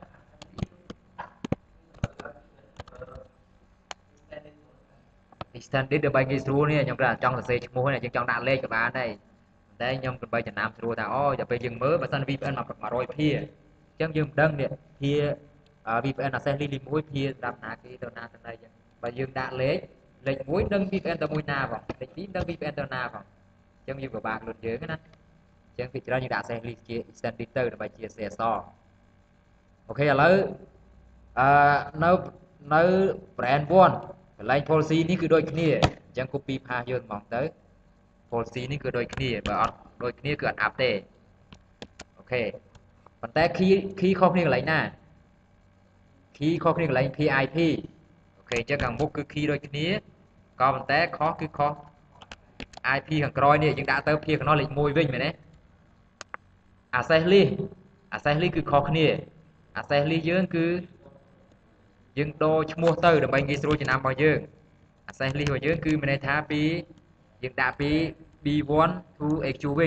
extended ដើម្បីងាយស្រួលនេះខ្ញុំគ្រាន់តែចង់សរសេរឈ្មោះនេះយើងចង់ដាក់លេខក៏បានដែរតែខ្ញុំដើម្បីចំណាំស្រួលថាអូដល់ពេលយើងមើលបើសិន វី พี เอ็น one hundred ភាអញ្ចឹងយើងមិនដឹងនេះភា វី พี เอ็นaccess list មួយភាស្ដាប់ណាគេទៅណាទៅណីអញ្ចឹងបើយើងដាក់លេខលេខមួយដឹង វី พี เอ็น ទៅមួយណាផងលេខពីរដឹង វី พี เอ็น ទៅណាផងអញ្ចឹងយើងពិបាកលុតយើងណាអញ្ចឹងពីច្រើនយើងដាក់ access list ជា extended ទៅដើម្បីជា C S R អូខេឥឡូវអឺនៅនៅ brand one កន្លែង policy នេះគឺដូចគ្នាអញ្ចឹង copy paste យកហ្មងទៅ policy នេះគឺដូចគ្នាបើអត់ដូចគ្នាគឺអត់ up ទេអូខប៉ុន្តែ key key ខុសគ្នាកន្លែងណា key ខុសគ្នាកន្លែង พี ไอ พี អូខេអញ្ចឹងខាងមុខគឺ key ដូចគ្នាក៏ប៉ុន្តែខុសគឺខុស ไอ พี ខាងក្រោយនេះយើងដាក់ទៅភាគកណ្ដោះលេខមួយវិញមែនទេ access list access list គឺខុសគ្នា access list យើងគឺយើងដូរឈ្មោះទៅដើម្បីងាយស្រួលចំណាំរបស់យើង access list របស់យើងគឺមានន័យថាពីយើងដាក់ពី บี วัน to เอ คิว វិញ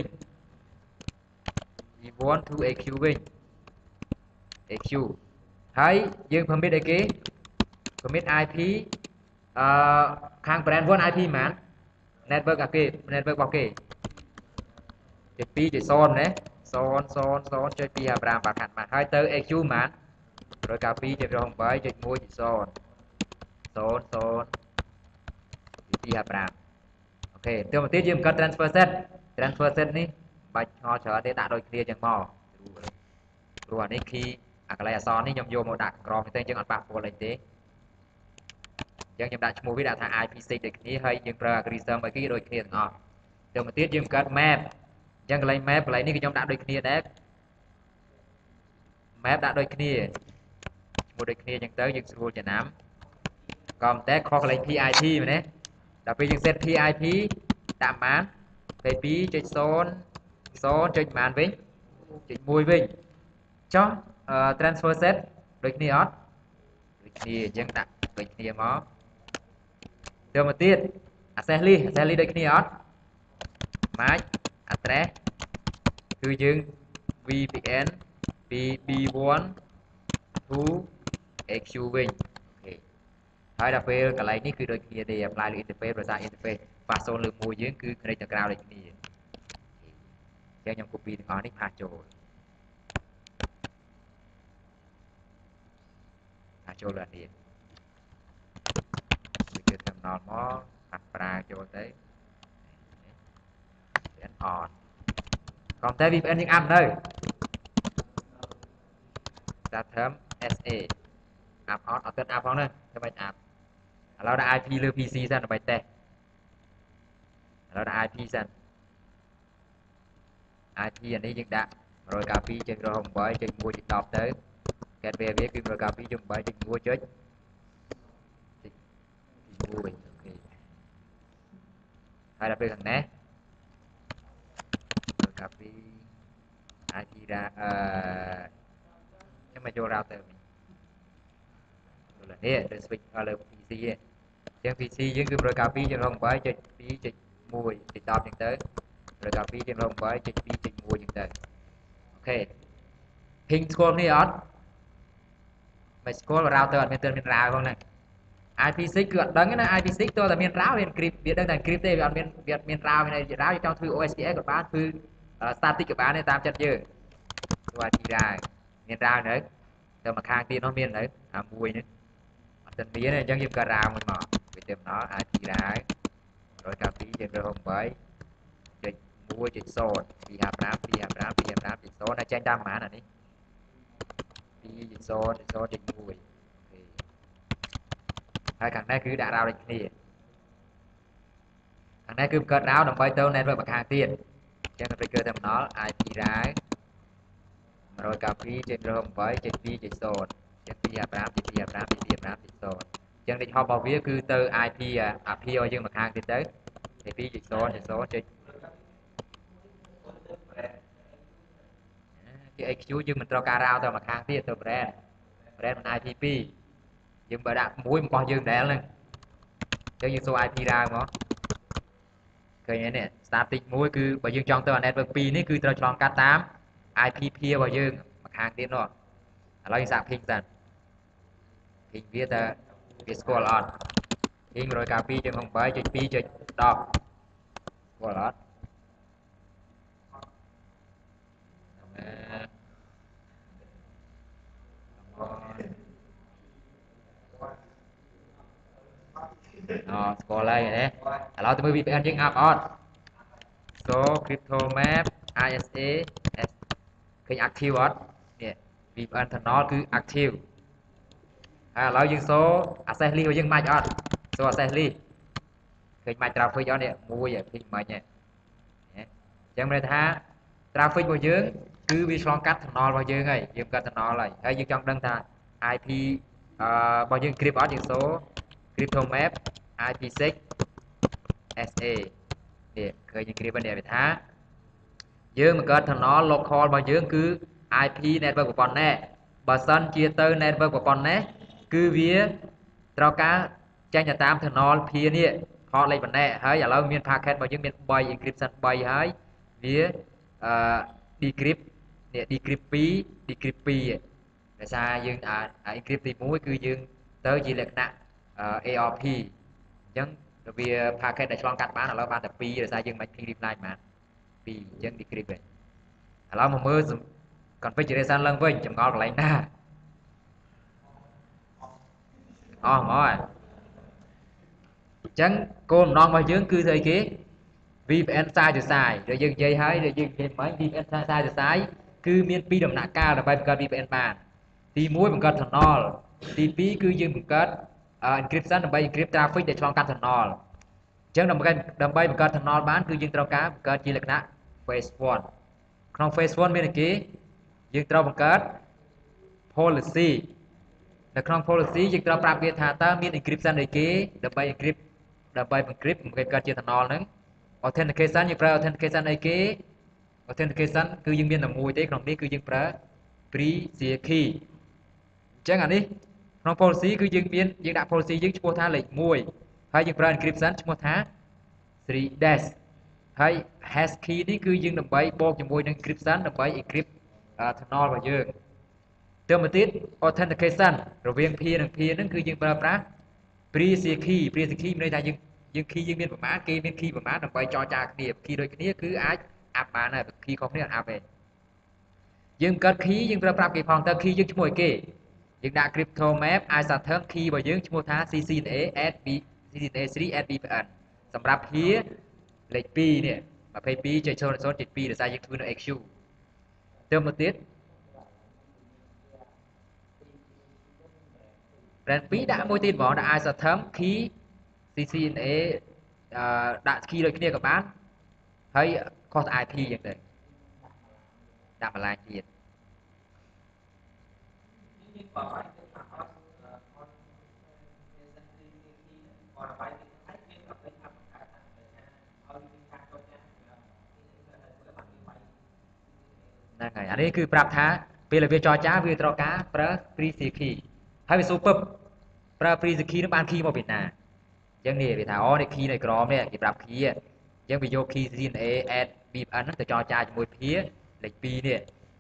บี วัน to เอ คิว វិញ เอ คิว ហើយយើង permit អីគេ permit ไอ พี អឺខាង brand วัน ไอ พี ហ្មង network អាគេ network របស់គេចុច two ចុច zero ណា zero 0 0 ចុច two ห้า 5 បាត់ខាត់មកហើយទៅ เอ คิว ហ្មង rồi cà phê trên rong bảy trên mua chỉ son son son đi hạt rạp ok tiêu một tiết dương cần transfer set transfer set ní bạch họ chờ để tạo đôi kia chẳng mò rồi ní khi à cái này son ní nhom vô một đặt gom tên chân ăn bạc của lên thế dân nhom đặt mua với đặt thằng i pê xê để ní hơi dương ra cái reserve mấy cái đôi kia ngọt tiêu một tiết dương cần map dân cái này map lại ní cái nhom đặt đôi kia đấy map đặt đôi kia một đôi kia chẳng tới những số chả nắm còn té kho lấy pê i pê mà đấy đặc biệt những set pê i pê tạm bán pê pê trên số số trên màn vinh trên mùi vinh cho uh, transfer set đôi kia ót đôi kia chẳng đặt đôi kia mó từ một tiết access list access list đôi kia ót máy addressคือយើង vê pê en ពី บี วัน to เอ คิว វិញហើយដល់ពេលកន្លែងនេះគឺដូចគ្នាទេ apply លើ interface ភាសា interface ប៉ាសូនលើមួយយើងគឺ connect ទៅក្រៅដូចគ្នាអញ្ចឹងខ្ញុំ copy ទាំងអស់នេះផាសចូលផាសចូលលើនេះវាគឺតំណល់មកផាសប្រើចូលទៅ and on cònតែ vê pê en យើងអាប់នៅ start term เอส เอ អាប់ on អត់ទឹកអាប់ផងណាតែបាច់អាប់ឥឡូវដាក់ ไอ พี លើ พี ซี សិនដើម្បីតេស្តឥឡូវដាក់ ไอ พี សិន ไอ พี អានេះយើងដាក់ one oh two ចុច one oh eight ចុច one ចុច ten ទៅ get វាវាគឺ one oh two ចុច eight ចុច one ចុច one វិញអូខេហើយដល់ពេលខាងនេះ one oh two ไอ พี ដាក់អឺខ្ញុំមកចូល router វិញនេះទៅ switch លើ พี ซี ឯងចឹង พี ซี យើងគឺ one oh two ចុច one oh eight ចុច two ចុច one ចុច ten ចឹងទៅ one oh two ចុច one oh eight ចុច two ចុច one ចឹងទៅអូខេ ping ស្គាល់នេះអត់មិនស្គាល់ router អត់មានទិនមាន route ផងហ្នឹង ไอ พี six គឺអត់ដឹងណា ไอ พี six តើតែមាន route វា encrypt វាដឹងតែ encrypt ទេវាអត់មានវាមាន route មាន route យើងចង់ធ្វើ អូ អេស พี เอส ក៏បានធ្វើ static ក៏បានដែរតាមចិត្តយើងធ្វើ ไอ พี route មាន route នៅទៅមកខាងទៀតនោះមាននៅអាមួយនេះតែមានអញ្ចឹងយើងក៏រ៉ាមួយមកវាទៅដល់ ไอ พี route one oh two ចុច one oh eight ចុច one ចុច zero two five five 2 five five 2 five five ចុច zero ណាចេញតាមប៉ុន្មានអានេះtwo ចុច zero ចុច zero ចុច one ហើយខាងនេះគឺដាក់ route ដូចគ្នាខាងនេះគឺបង្កើត route ដើម្បីទៅ network ម្ខាងទៀតអញ្ចឹងទៅគឺ terminal ไอ พี route one oh two ចុច one oh eight ចុច two ចុច zero ចឹងtwo five five 2 five five 2 five five ចុច zero ចឹងលេខ hop របស់វាគឺទៅ ไอ พี អា พี ឲ្យយើងម្ខាងទៀតទៅtwo ចុច zero ចុច zero ចុចជា เอ คิว យើងមិនត្រូវការ route ទៅម្ខាងទៀតទៅ brand brand មិន ไอ พี two យើងបើដាក់មួយរបស់យើងដែលហ្នឹងចឹងយើងសួរ ไอ พี route មកឃើញទេនេះ static មួយគឺបើយើងចង់ទៅ network two នេះគឺត្រូវឆ្លងកាត់តាម ไอ พี peer របស់យើងម្ខាងទៀតនោះឥឡូវយើងសាក ping សិន ping វាតើវាស្គាល់អត់ ping one oh two ចុចone oh eight ចុចtwoចុចten ស្គាល់អត់អូស្គាល់ហើយណាឥឡូវទៅមើល vê pê en យើងអាប់អត់ so crypto map ไอ เอส เอ ឃើញ active អត់នេះ vê pê en tunnel គឺ active ហើយឥឡូវយើងសូ access list របស់យើងម៉ាច់អត់សូ access list ឃើញម៉ាច់ traffic អត់នេះមួយឲ្យភ្លេចមិញហ្នឹងអញ្ចឹងមានន័យថា traffic របស់យើង cứ vì slong cắt thằng nó bao nhiêu ngày dương cắt thằng nó lại hay dương trong đăng thà i pê bao nhiêu encrypt ở số crypto map i pê sáu ét a để khởi những cái vấn đề về thá dương mà cắt thằng nó local bao nhiêu cứ i pê network của bọn nè bà sân chia tới network của bọn nè cứ vía trao cá tranh nhà tam thằng nó phía nè họ lấy vấn đề hay là lâu miền packet bao nhiêu miền bay encryption bay hay vía decrypt nè decrypt pi decrypt pi để xa dương à encrypt thì mũi cứ dương tới chỉ là nặng a rờ pê chẳng vì packet để cho cắt bán là lâu bán tập pi để xa dương mạch pi reply mà pi chẳng decrypt vậy lâu mà mơ còn phải chỉ để sang lần với chấm ngon lại na ờ rồi chẳng cô non bao dưỡng cứ thời kế vê pê en sai thì sai rồi dừng dây hay rồi dừng dây mấy vê pê en sai sai thì sai cứ miền pi đồng nạ cao là bài cần vê pê en bàn thì muối bằng cần thằng nol thì pi cứ dừng bằng cần encryption là bài encrypt traffic để cho cần thằng nol chẳng đồng bài đồng bài bằng cần thằng nol bán cứ dừng trao cá bằng cần chỉ lực nạ phase one trong phase one bên kia dừng trao bằng cần policyในក្នុង policy យើងត្រូវប្រាប់វាថាតើមាន encryption អីគេដើម្បី encrypt ដើម្បី encrypt មួយកើតជា tunnel ហ្នឹង authentication យើងប្រើ authentication អីគេ authentication គឺយើងមានតែមួយទេក្នុងនេះគឺយើងប្រើ pre secret key អញ្ចឹងអានេះក្នុង policy គឺយើងមានយើងដាក់ policy យើងឈ្មោះថាលេខមួយហើយយើងប្រើ encryption ឈ្មោះថា three dash ហើយ hash key នេះគឺយើងដើម្បីបូកជាមួយនឹង encryption ដើម្បី encrypt tunnel របស់យើង ទៅមកទៀត authentication រវាង P និង P ហ្នឹងគឺយើងប្រើប្រាស់ pre secret key pre secret key មានន័យថាយើងយើង key យើងមានប្រមាណគេមាន key ប្រមាណដើម្បីចរចាគ្នា key ដូចគ្នាគឺអាចអាប់បានហើយ key ខុសគ្នាអត់អាប់ទេយើងកើត key យើងប្រើប្រាស់គេផងតើ key យើងឈ្មោះអីគេយើងដាក់ crypto map isoterm key របស់យើងឈ្មោះថា ซี ซี เอ็น เอ at b ซี ซี เอ็น เอ three at วี พี เอ็น សម្រាប់ P លេខtwoនេះ twenty-two ចុច zero 0 two ដោយសារយើងធ្វើនៅ เอ็กซ์ คิว ទៅមកទៀតbrand two ដាក់មួយទៀតហ្មងដាក់ isoterm key ซี ซี เอ็น เอ ដាក់ key ដូចគ្នាក៏បានហើយខុស i pê យ៉ាងទៅដាក់បន្លាយទៀតហ្នឹងហើយអានេះគឺប្រាប់ថាពេលវាចរចាវាត្រូវការប្រើ pre secret key ហើយវា super ប្រើ pre secret key នឹងបាន key មកពីណាអញ្ចឹងនេះវាថាអូនេះ key នៅក្រោមនេះគេប្រាប់ key អញ្ចឹងវាយក key ซี ซี เอ็น เอ at วี พี เอ็น ហ្នឹងទៅចរចាជាមួយ P លេខtwoនេះ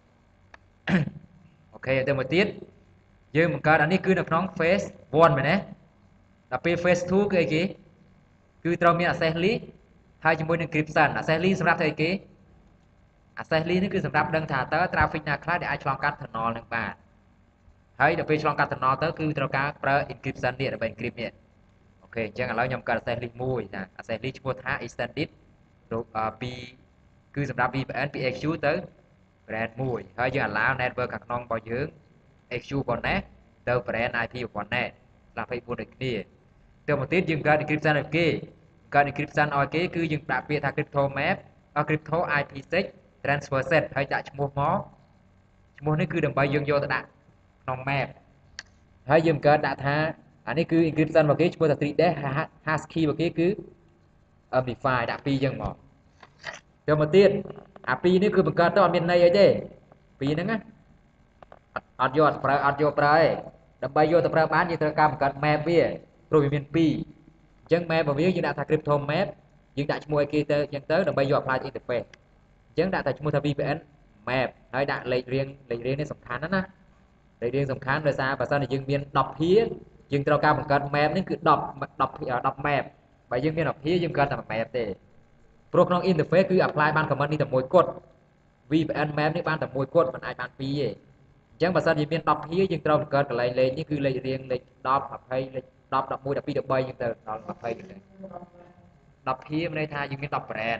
អូខេទៅមកទៀតយើងបង្កើតអានេះគឺនៅក្នុង phase one មែនទេដល់ពេល phase two គឺអីគេគឺត្រូវមាន access list ហើយជាមួយនឹង encryption access list សម្រាប់ធ្វើអីគេ access list នេះគឺសម្រាប់ដឹងថាតើ traffic ណាខ្លះដែលអាចឆ្លងកាត់ tunnel នឹងបានហើយដល់ពេលឆ្លងកាត់ tunnel ទៅគឺត្រូវការប្រើ encryption នេះដើម្បី encrypt នេះអូខេអញ្ចឹងឥឡូវខ្ញុំកើត access list មួយណា access list ឈ្មោះថា extended ពីគឺសម្រាប់ វី พี เอ็น ពី เอ็กซ์ คิว ទៅ brand មួយហើយយើង allow network ខាងក្នុងរបស់យើង เอ็กซ์ คิว ប៉ុណ្ណេះទៅ brand ไอ พี ប៉ុណ្ណេះស្លាប់twenty-fourដូចគ្នាទៅមកទៀតយើងកើត encryption ឲ្យគេកើត encryption ឲ្យគេគឺយើងដាក់ពាក្យថា crypto map crypto ไอ พี six transfer set ហើយដាក់ឈ្មោះមកឈ្មោះនេះគឺដើម្បីយើងយកទៅដាក់ក្នុង map ហើយយើងកើតដាក់ថាអានេះគឺ encryption របស់គេឈ្មោះថា three dash hash key របស់គេគឺ amplify ដាក់ពីរចឹងមកទៅមកទៀតអាពីរនេះគឺបង្កើតទៅអត់មានន័យអីទេពីរហ្នឹងណាអត់យកអត់ប្រើអត់យកប្រើទេដើម្បីយកទៅប្រើបានយើងត្រូវការបង្កើត map វាព្រោះវាមានពីរអញ្ចឹង map របស់វាយើងដាក់ថា crypto map យើងដាក់ឈ្មោះឲ្យគេទៅអញ្ចឹងទៅដើម្បីយក apply interface អញ្ចឹងដាក់តែឈ្មោះថា វី พี เอ็นmap ហើយដាក់លេខរៀងលេខរៀងនេះសំខាន់ណាស់ណាលេខរៀងសំខាន់ដោយសារបើសិនជាយើងមានtenភាយើងត្រូវការបង្កើត map នេះគឺten ten ten map បើយើងមានtenភាយើងកើតតែ map ទេព្រោះក្នុង interface គឺ apply បាន command នេះតែមួយគត់ វី พี เอ็นmap នេះបានតែមួយគត់មិនអាចបានពីរទេអញ្ចឹងបើសិនជាមានtenភាយើងត្រូវបង្កើតកន្លែងលេខនេះគឺលេខរៀងលេខten twentyលេខten eleven twelve thirteenយើងទៅដល់twentyយើងទៅtenភាមានន័យថាយើងមានten ប្រែន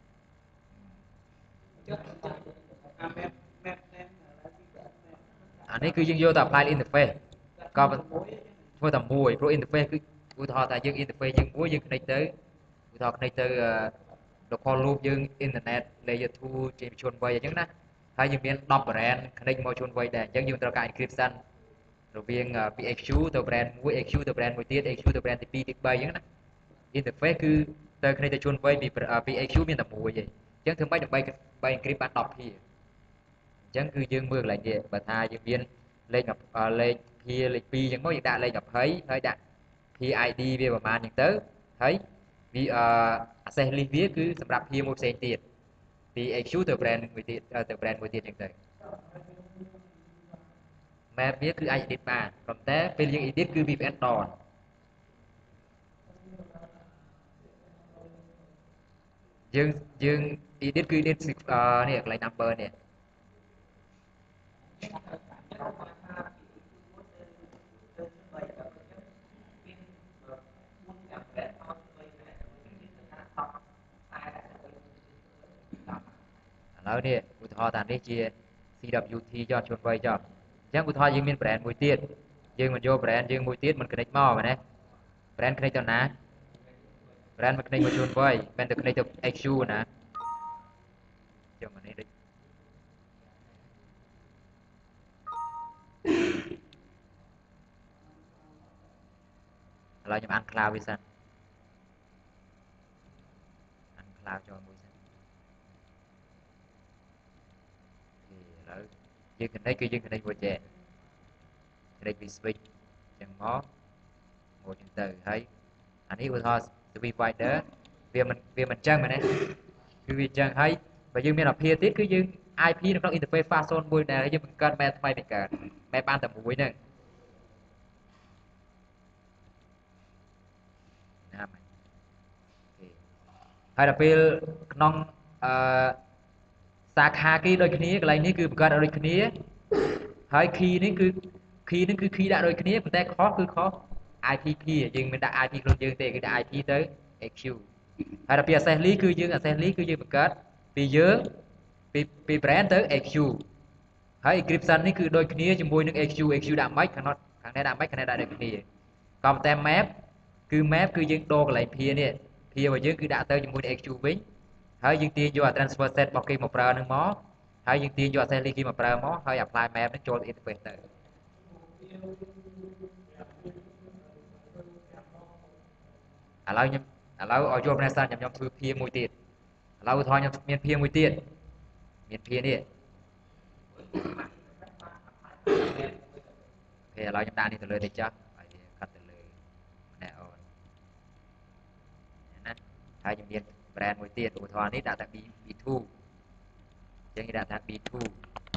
អានេះគឺយើងយកទៅ apply interface ក៏ធ្វើតែមួយព្រោះ interface គឺឧទាហរណ៍ថាយើង interface យើងមួយយើង connect ទៅឧទាហរណ៍ connect ទៅ local loop យើង internet layer two ជាជនវ័យអញ្ចឹងណាហហើយយើងមាន10 brand คณิតមកជួនវ័យដែរអញ្ចឹងយើងត្រូវការ encryption រវាងពី X Q ទៅ brand មួយ X Q ទៅ brand មួយទៀត X Q ទៅ brand ទី2ទី3អញ្ចឹងណា interface គឺទៅคณิតទៅជួនវ័យពីពី X Q មានតែមួយទេអញ្ចឹងធ្វើម៉េចដើម្បីដើម្បី encrypt បាន10ភាអញ្ចឹងគឺយើងមើលកន្លែងនេះបើថាយើងមានលេខលេខភាលេខ2អញ្ចឹងមកយើងដាក់លេខ20ហើយដាក់ភា I D វាប្រហែលអញ្ចឹងទៅហើយវាអឺ access list វាគឺសម្រាប់ភាមួយផ្សេងទៀតពី X Q ទៅ brand មួយទៀតទៅ brand មួយទៀតអញ្ចឹងទៅ map វាគឺអាច edit បានប៉ុន្តែពេលយើង edit គឺ V P N ដនយើងយើង edit គឺ edit នេះកន្លែង number នេះឥឡូវនេះឧទាហរណ៍តាមនេះជា C W T ចុះជួនវ័យចុះអញ្ចឹងឧទាហរណ៍យើងមាន brand មួយទៀតយើងមិនយក brand យើងមួយទៀតមិន connect មកមែនទេ brand connect ទៅណា brand មក connect មកជួនវ័យមិនទៅ connect ទៅ X Q ណាចុះមកនេះដូចឥឡូវខ្ញុំអាន cloud វាសិនអាន cloud ចូលមួយសិនឥឡូវយើង connect គឺយើង connect មួយចេះ connect ពី switch អញ្ចឹងមកមកចឹងទៅហើយអានេះឧទាហរណ៍ divider វាមិនវាមិនចឹងមែនទេគឺវាចឹងហើយបើយើងមានអាភាទៀតគឺយើង I P នៅក្នុង interface fast zone មួយដែលយើងបង្កើត map ថ្មីបង្កើត map បានតែមួយហ្នឹងណាមែនហើយដល់ពេលក្នុងអឺសាខាគីដូចគ្នាកន្លែងនេះគឺបង្កើតដូចគ្នាហើយ key នេះគឺ key នេះគឺ key ដាក់ដូចគ្នាប៉ុន្តែខុសគឺខុស I P key យើងមិនដាក់ I P ខ្លួនយើងទេគឺដាក់ I P ទៅ X Q ហើយដល់ពេល access list គឺយើង access list គឺយើងបង្កើតពីយើងពីពី brand ទៅ X Q ហើយ encryption នេះគឺដូចគ្នាជាមួយនឹង X Q X Q ដាក់ម៉េចខាងនោះខាងនេះដាក់ម៉េចខាងនេះដាក់ដូចគ្នាក៏ប៉ុន្តែ map គឺ map គឺយើងដូរកន្លែងភានេះភារបស់យើងគឺដាក់ទៅជាមួយនឹង X Q វិញហើយយើងទាញយក transfer set របស់គេមកប្រើនឹងមកហើយយើងទាញយក access list គេមកប្រើមកហើយ apply map នឹងចូល interface ទៅឥឡូវខ្ញុំឥឡូវឲ្យយក Vanessa ខ្ញុំខ្ញុំធ្វើភាមួយទៀតឥឡូវឧទាហរណ៍ខ្ញុំមានភាមួយទៀតមានភានេះពេលឥឡូវខ្ញុំដាក់នេះទៅលើតិចចុះហើយវាកាត់ទៅលើម្នាក់អូនណាហើយខ្ញុំមាន brand មួយទៀតឧទាហរណ៍នេះដាក់តែ B 2 អញ្ចឹងគេដាក់ថា B 2 B 2 អូ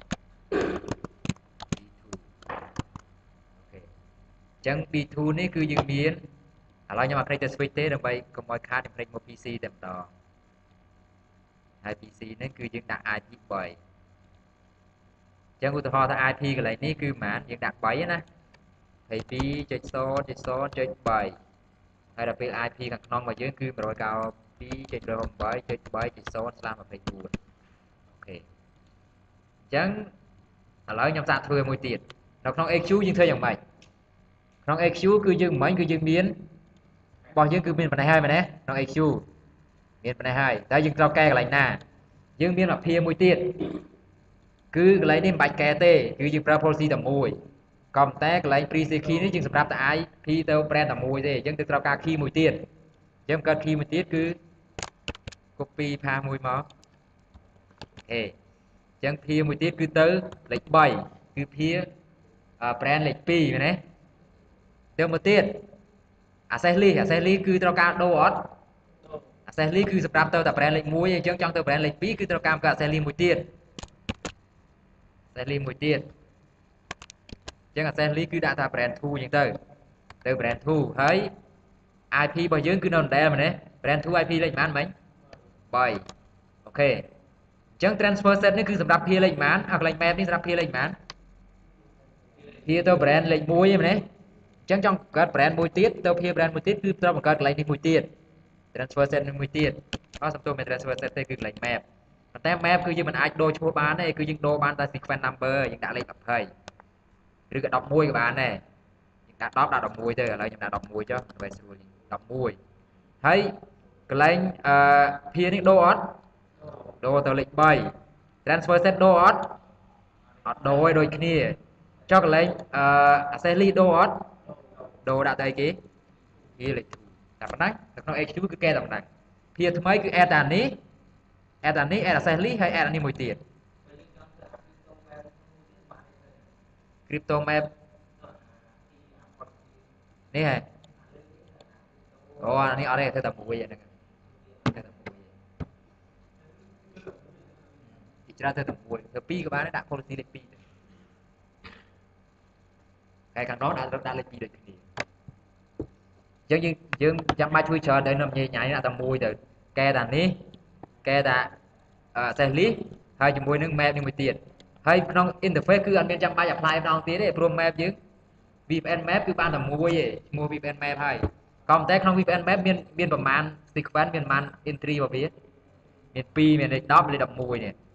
ខេអញ្ចឹង B 2 នេះគឺយើងមានឥឡូវខ្ញុំអត់ភ្លេចទៅ switch ទេដើម្បីកុំឲ្យខាតខ្ញុំភ្លេចមក P C តែម្ដងហើយ P C នេះគឺយើងដាក់ I P 3អញ្ចឹងឧទាហរណ៍ថា I P កន្លែងនេះគឺប៉ុន្មានយើងដាក់3ណា ยี่สิบสอง จุด ศูนย์ จุด ศูนย์ จุด 3ហើយដល់ពេល I P ខាងក្នុងរបស់យើងគឺ หนึ่ง เก้า สอง จุด หนึ่ง แปด จุด สาม จุด ศูนย์ ស្លាប់ ยี่สิบสี่អូខេអញ្ចឹងឥឡូវខ្ញុំសាកធ្វើមួយទៀតនៅក្នុង X Q យើងធ្វើយ៉ាងម៉េចក្នុង X Q គឺយើងមិនគឺយើងមានរបស់យើងគឺមានប៉ុណ្ណេះហើយមែនទេក្នុង X Q មានប៉ុណ្ណេះហើយតែយើងត្រូវកែកន្លែងណាយើងមានអាភាមួយទៀតគឺកន្លែងនេះមិនបាច់កែទេគឺយើងប្រើ policy តែមួយក៏ប៉ុន្តែកន្លែង pre key នេះយើងសម្រាប់តែ I P ទៅ brand តែមួយទេអញ្ចឹងទៅត្រូវការ key មួយទៀតអញ្ចឹងកើត key មួយទៀតគឺ copy ផាសមួយមកអូខេអញ្ចឹងភាមួយទៀតគឺទៅលេខ3គឺភា brand លេខ2មែនទេទៅមកទៀត access list access list គឺត្រូវការដូរអត់ access list គឺសម្រាប់ទៅតែ brand លេខ1អញ្ចឹងចង់ទៅ brand លេខ2គឺត្រូវការបង្កើត access list មួយទៀត access list មួយទៀតអញ្ចឹង access list គឺដាក់ថា brand 2អញ្ចឹងទៅទៅ brand 2ហើយ I P របស់យើងគឺនៅដដែលមែនទេ brand 2 I P លេខប៉ុន្មានមិញ3អូខេអញ្ចឹង transfer set នេះគឺសម្រាប់ភាលេខប៉ុន្មានអាកន្លែង map នេះសម្រាប់ភាលេខប៉ុន្មានភាទៅ brand លេខ1ហ្នឹងមែនទេអញ្ចឹងចង់បង្កើត brand មួយទៀតទៅភា brand មួយទៀតគឺត្រូវបង្កើតកន្លែងនេះមួយទៀត transfer set នេះមួយទៀតអត់សំទោសមែន transfer set ទេគឺកន្លែង map ប៉ុន្តែ map គឺយើងមិនអាចដូរឈ្មោះបានទេគឺយើងដូរបានតែ sequence number យើងដាក់លេខยี่สิบឬក៏สิบเอ็ดក៏បានដែរយើងដាក់10ដាក់11ទៅឥឡូវខ្ញុំដាក់11ចុះដើម្បីស្រួល11ហើយកន្លែងអឺភានេះដូរអត់ដូរទៅលេខ3 transfer set ដូរអត់អត់ដូរឯដូចគ្នាចុះកន្លែងអឺ assembly ដូរអត់ដូរដាក់ទៅអីគេវាលេខធូតែប៉ុណ្ណឹងនៅក្នុង H two គឺកែតែប៉ុណ្ណឹងភាថ្មីគឺ add តែនេះ add តែនេះ add assembly ហើយ add នេះមួយទៀត crypto map នេះហ៎អូអានេះអត់ទេធ្វើតែមួយហ្នឹងធ្វើតែមួយពីច្រើនធ្វើតែមួយធ្វើពីរក៏បានដែរដាក់ policy លេខពីរទៅហើយខាងនោះដាក់ដាក់លេខពីរដូចគ្នាអញ្ចឹងយើងយើងចាំបាច់ជួយច្រើនទៅនៅញ៉ៃញ៉ៃដាក់តែមួយទៅកែតានេះកែតា assembly ហើយជាមួយនឹង map នេះមួយទៀតហើយក្នុង interface គឺអត់មានចាំបាច់ apply ម្ដងទៀតទេព្រោះ map យើង V P N map គឺបានតែមួយទេឈ្មោះ V P N map ហើយក៏ប៉ុន្តែក្នុង V P N map មានមានប្រមាណ sequence មានប្រមាណ entry របស់វាមានពីរមានលេខដប់លេខដប់មួយនេះ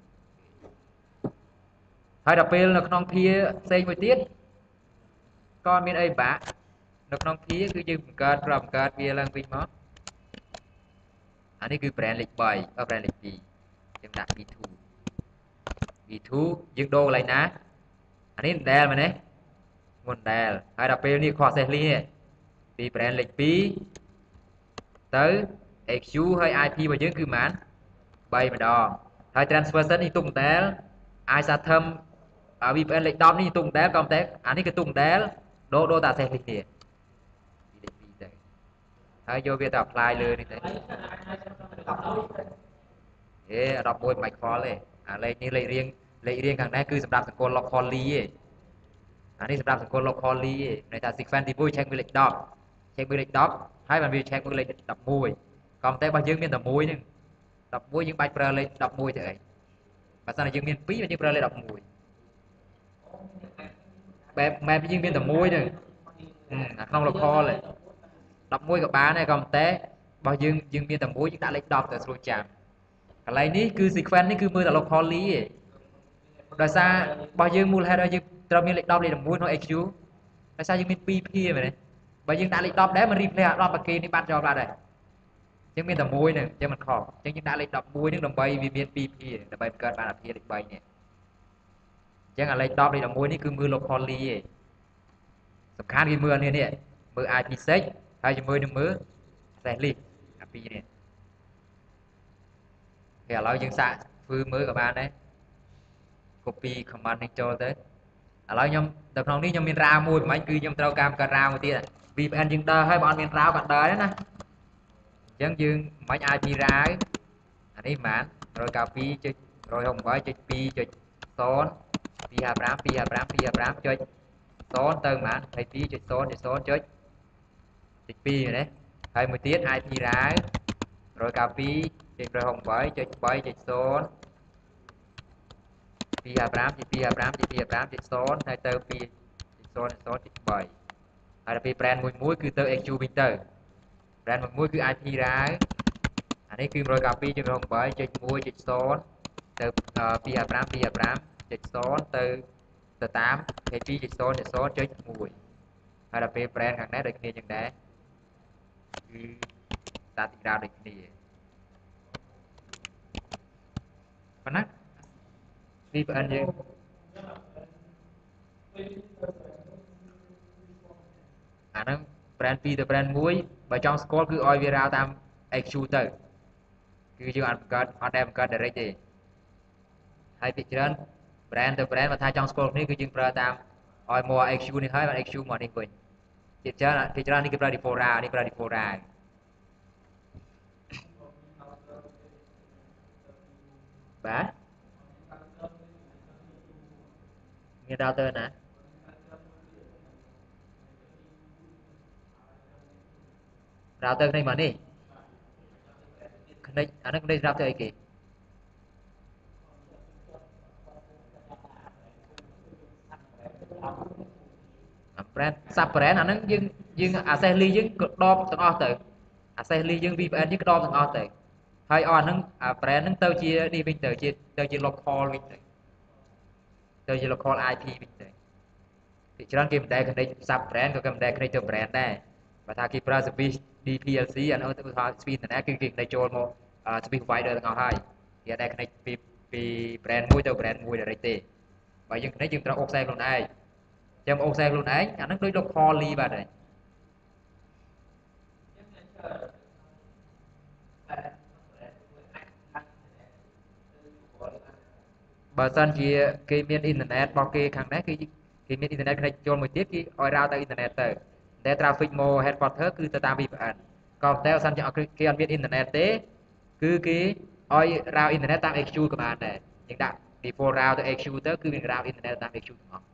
ហើយដល់ពេលនៅក្នុងភាផ្សេងមួយទៀតក៏មានអីបាក់នៅក្នុងភាគឺយើងបង្កើតប្រាប់បង្កើតវាឡើងវិញមកអានេះគឺ brand លេខបីអឺ brand លេខពីរយើងដាក់ B two B two យើងដូរកន្លែងណាអានេះ model មែនទេ model ហើយដល់ពេលនេះ cross assembly នេះពី brand លេខពីរទៅ X U ហើយ I P របស់យើងគឺប៉ុន្មានបីម្ដងហើយ transfer set នេះទុក model iSatem V P N លេខដប់នេះទុក model ក៏ប៉ុន្តែអានេះគឺទុក model ដូរដូរតែ assembly នេះលេខពីរទៅហើយយកវាទៅ apply លើនេះទៅអេដប់មួយមិនខ្វល់ទេអាលេខនេះលេខរៀងលេខរៀងខាងនេះគឺសម្រាប់សកល locally ទេអានេះសម្រាប់សកល locally ទេន័យថា sequence ទីមួយ check មើលលេខដប់ check មើលលេខដប់ហើយបានវា check មើលលេខដប់មួយក៏ប៉ុន្តែបើយើងមានតែមួយហ្នឹងដប់មួយយើងបាច់ប្រើលេខដប់មួយទៅអីបើសិនតែយើងមានពីរយើងប្រើលេខដប់មួយបែប map យើងមានតែមួយហ្នឹងអាក្នុង local ទេដប់មួយក៏បានដែរក៏ប៉ុន្តែបើយើងយើងមានតែមួយយើងដាក់លេខដប់ទៅស្រួលចាំកន្លែងនេះគឺ sequence នេះគឺមើលតែ locally ទេដោយសារបើយើងមូលហេតុឲ្យយើងត្រូវមានលេខដប់លេខមួយក្នុង X U ដោយសារយើងមានពីរភាមែនទេបើយើងដាក់លេខដប់ដែរមិន replay អាដប់អាគេនេះបាត់ចោលបាត់ដែរយើងមានតែមួយហ្នឹងយើងមិនខុសអញ្ចឹងយើងដាក់លេខដប់មួយហ្នឹងដើម្បីវាមានពីរភាដើម្បីបង្កើតបានអាភាលេខបីនេះអញ្ចឹងអាលេខដប់លេខមួយនេះគឺមើល locally ទេសំខាន់គឺមើលអានេះនេះមើល I P six ហើយជាមួយនឹងមើល assembly អាពីរនេះគេឥឡូវយើងសាកធ្វើមើលក៏បានដែរ copy command នេះចូលទៅឥឡូវខ្ញុំនៅក្នុងនេះខ្ញុំមានរាវមួយមិនគឺខ្ញុំត្រូវការបង្កើតរាវមួយទៀត V P N យើងដើរហើយបើអត់មានរាវក៏ដើរដែរណាអញ្ចឹងយើងមិន I P រាវអានេះប៉ុន្មាន one ninety-two ចុច one sixty-eight ចុច two ចុច zero two55 255 255ចុច0ទៅប៉ុន្មាន twenty-two ចុច zero ចុច zero ចុចចុចtwoណាហើយមួយទៀត I P រាវ one ninety-two ចុច one sixty-eight ចុច three ចុច zero two55ចុចtwo55ចុចtwo55ចុច0ហើយទៅtwoចុចzero ចុចthreeហើយដល់ពេល brand មួយមួយគឺទៅ X U វិញទៅ brand មួយមួយគឺ I P រាវអានេះគឺone ninety-twoចុចone sixty-eightចុចoneចុចzeroទៅtwo fifty-five two fifty-fiveចុច0ទៅទៅតាមtwenty-twoចុចzeroចុចzeroចុចoneហើយដល់ពេល brand ខាងនេះដូចគ្នាចឹងដែរគឺ static route ដូចគ្នាប៉ុណ្ណា V P N យើងអាហ្នឹង brand ពីរទៅ brand មួយបើចង់ស្គាល់គឺឲ្យវារាវតាម X U ទៅគឺយើងអត់បង្កើតអត់ដែលបង្កើត direct ទេហើយពីច្រើន brand ទៅ brand បើថាចង់ស្គាល់គ្នាគឺយើងប្រើតាមឲ្យមក X U នេះហើយបាន X U មកនេះវិញពីច្រើនពីច្រើននេះគេប្រើ default route នេះប្រើ default route បាទមាន router ណា router នេះមកនេះconnect អានេះ connect router អីគេ brand sub brand អាហ្នឹងយើងយើង assembly យើងក៏ដបទាំងអស់ទៅ assembly យើង V P N យើងក៏ដបទាំងអស់ទៅហើយអស់អាហ្នឹងអា brand ហ្នឹងទៅជានេះវិញទៅជាទៅជា local វិញទៅទៅជា local I P វិញទៅពីច្រើនគេមិនដែល connect sub brand ក៏គេមិនដែល connect ទៅ brand ដែរបើថាគេប្រើ service D P L C អានោះទៅថា speed internet គឺគេ connect ចូលមក service provider ទាំងអស់ហើយគេអត់ដែល connect ពីពី brand មួយទៅ brand មួយ direct ទេបើយើងនេះយើងត្រូវអូសខ្សែខ្លួនឯងចាំអូសខ្សែខ្លួនឯងអាហ្នឹងដូច local ly បាទហើយបើសិនជាគេមានអ៊ីនធឺណិតរបស់គេខាងនេះគេគេមានអ៊ីនធឺណិតផ្នែកចូលមួយទៀតគេឲ្យរ៉ៅទៅអ៊ីនធឺណិតទៅតែ traffic មក headquarter គឺទៅតាម V P N ក៏តែបើសិនជាគេអត់មានអ៊ីនធឺណិតទេគឺគេឲ្យរ៉ៅអ៊ីនធឺណិតតាម X Q ក៏បានដែរយើងដាក់ default រ៉ៅទៅ X Q ទៅគឺមានរ៉ៅអ៊ីនធឺណិតតាម X Q ទាំងអស់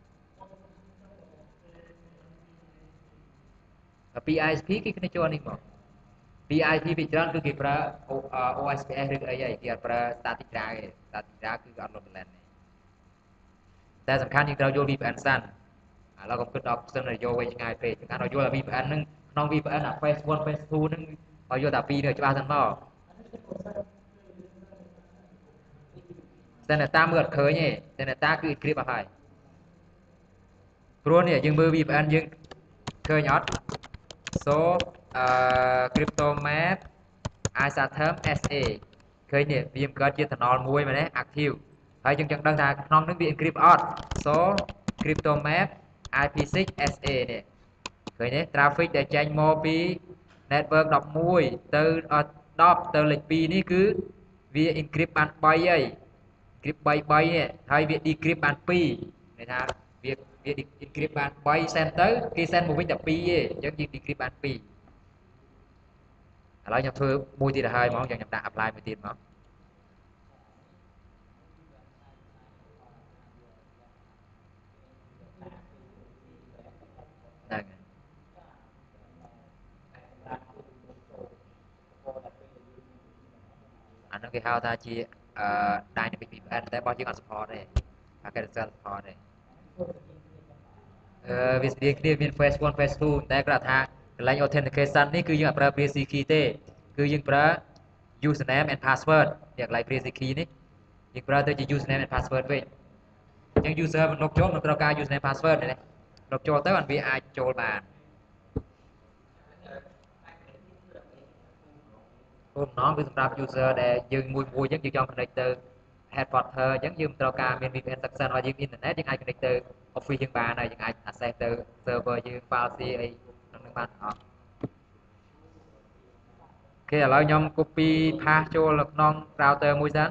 ពី I S P គេគ្នាចូលនេះមក ពី I P ពីច្រើនគឺគេប្រើ O S P F ឬអីហើយគេអត់ប្រើ static route ទេ static route គឺអត់ load balance ទេតែសំខាន់យើងត្រូវយល់ V P N សិនឥឡូវកុំគិតដល់ផ្សេងយកវែងឆ្ងាយពេកសំខាន់ឲ្យយល់ថា V P N ហ្នឹងក្នុង V P N អា phase 1 phase 2ហ្នឹងឲ្យយល់តែពីរនេះច្បាស់សិនមកតែអ្នកតាមើលអត់ឃើញទេតែអ្នកតាគឺ encrypt អស់ហើយព្រោះនេះយើងមើល V P N យើងឃើញអត់ so អឺ crypto map isatem sa ឃើញនេះវាបង្កើតជា tunnel មួយមែនទេ active ហើយយើងចង់ដឹងថាក្នុងនេះវា encrypt អត់ so crypto map I P six S A នេះឃើញទេ traffic ដែលចេញមកពី network ដប់មួយទៅដប់ទៅលេខពីរនេះគឺវា encrypt បានបីហើយ encrypt បី បីនេះហើយវា decrypt បានពីរន័យថាវាវា encrypt បានបី send ទៅគេ send មកវិញតែពីរទេអញ្ចឹងយើង decrypt បានពីរឥឡូវខ្ញុំធ្វើមួយទៀតទៅហើយហ្មងខ្ញុំដាក់ apply មួយទៀតមកហ្នឹងអានោះគេហៅថាជា dynamic V P N តែរបស់យើងអត់ support ទេអាគេ support ទេអឺវាស្តៀងគ្នាមាន phase 1 phase 2តែគាត់ថាកន្លែង authentication នេះគឺយើងអត់ប្រើ privacy key ទេគឺយើងប្រើ username and password យ៉ាងកន្លែង privacy key នេះយើងប្រើទៅជា username and password វិញអញ្ចឹង user មិនលុបចូលមិនត្រូវការ username password ទេលុបចូលទៅអានវាអាចចូលបានគោលបំណងគឺសម្រាប់ user ដែលយើងមួយមួយអញ្ចឹងយើងចង់ connect ទៅ headquarter អញ្ចឹងយើងមិនត្រូវការមាន V P N សិក្សារបស់យើង internet យើងអាច connect ទៅ office យើងបានហើយយើងអាច access ទៅ server យើង file C អីក្នុងនឹងបានអត់អូខេឥឡូវខ្ញុំ copy paste ចូលនៅក្នុង router មួយសិន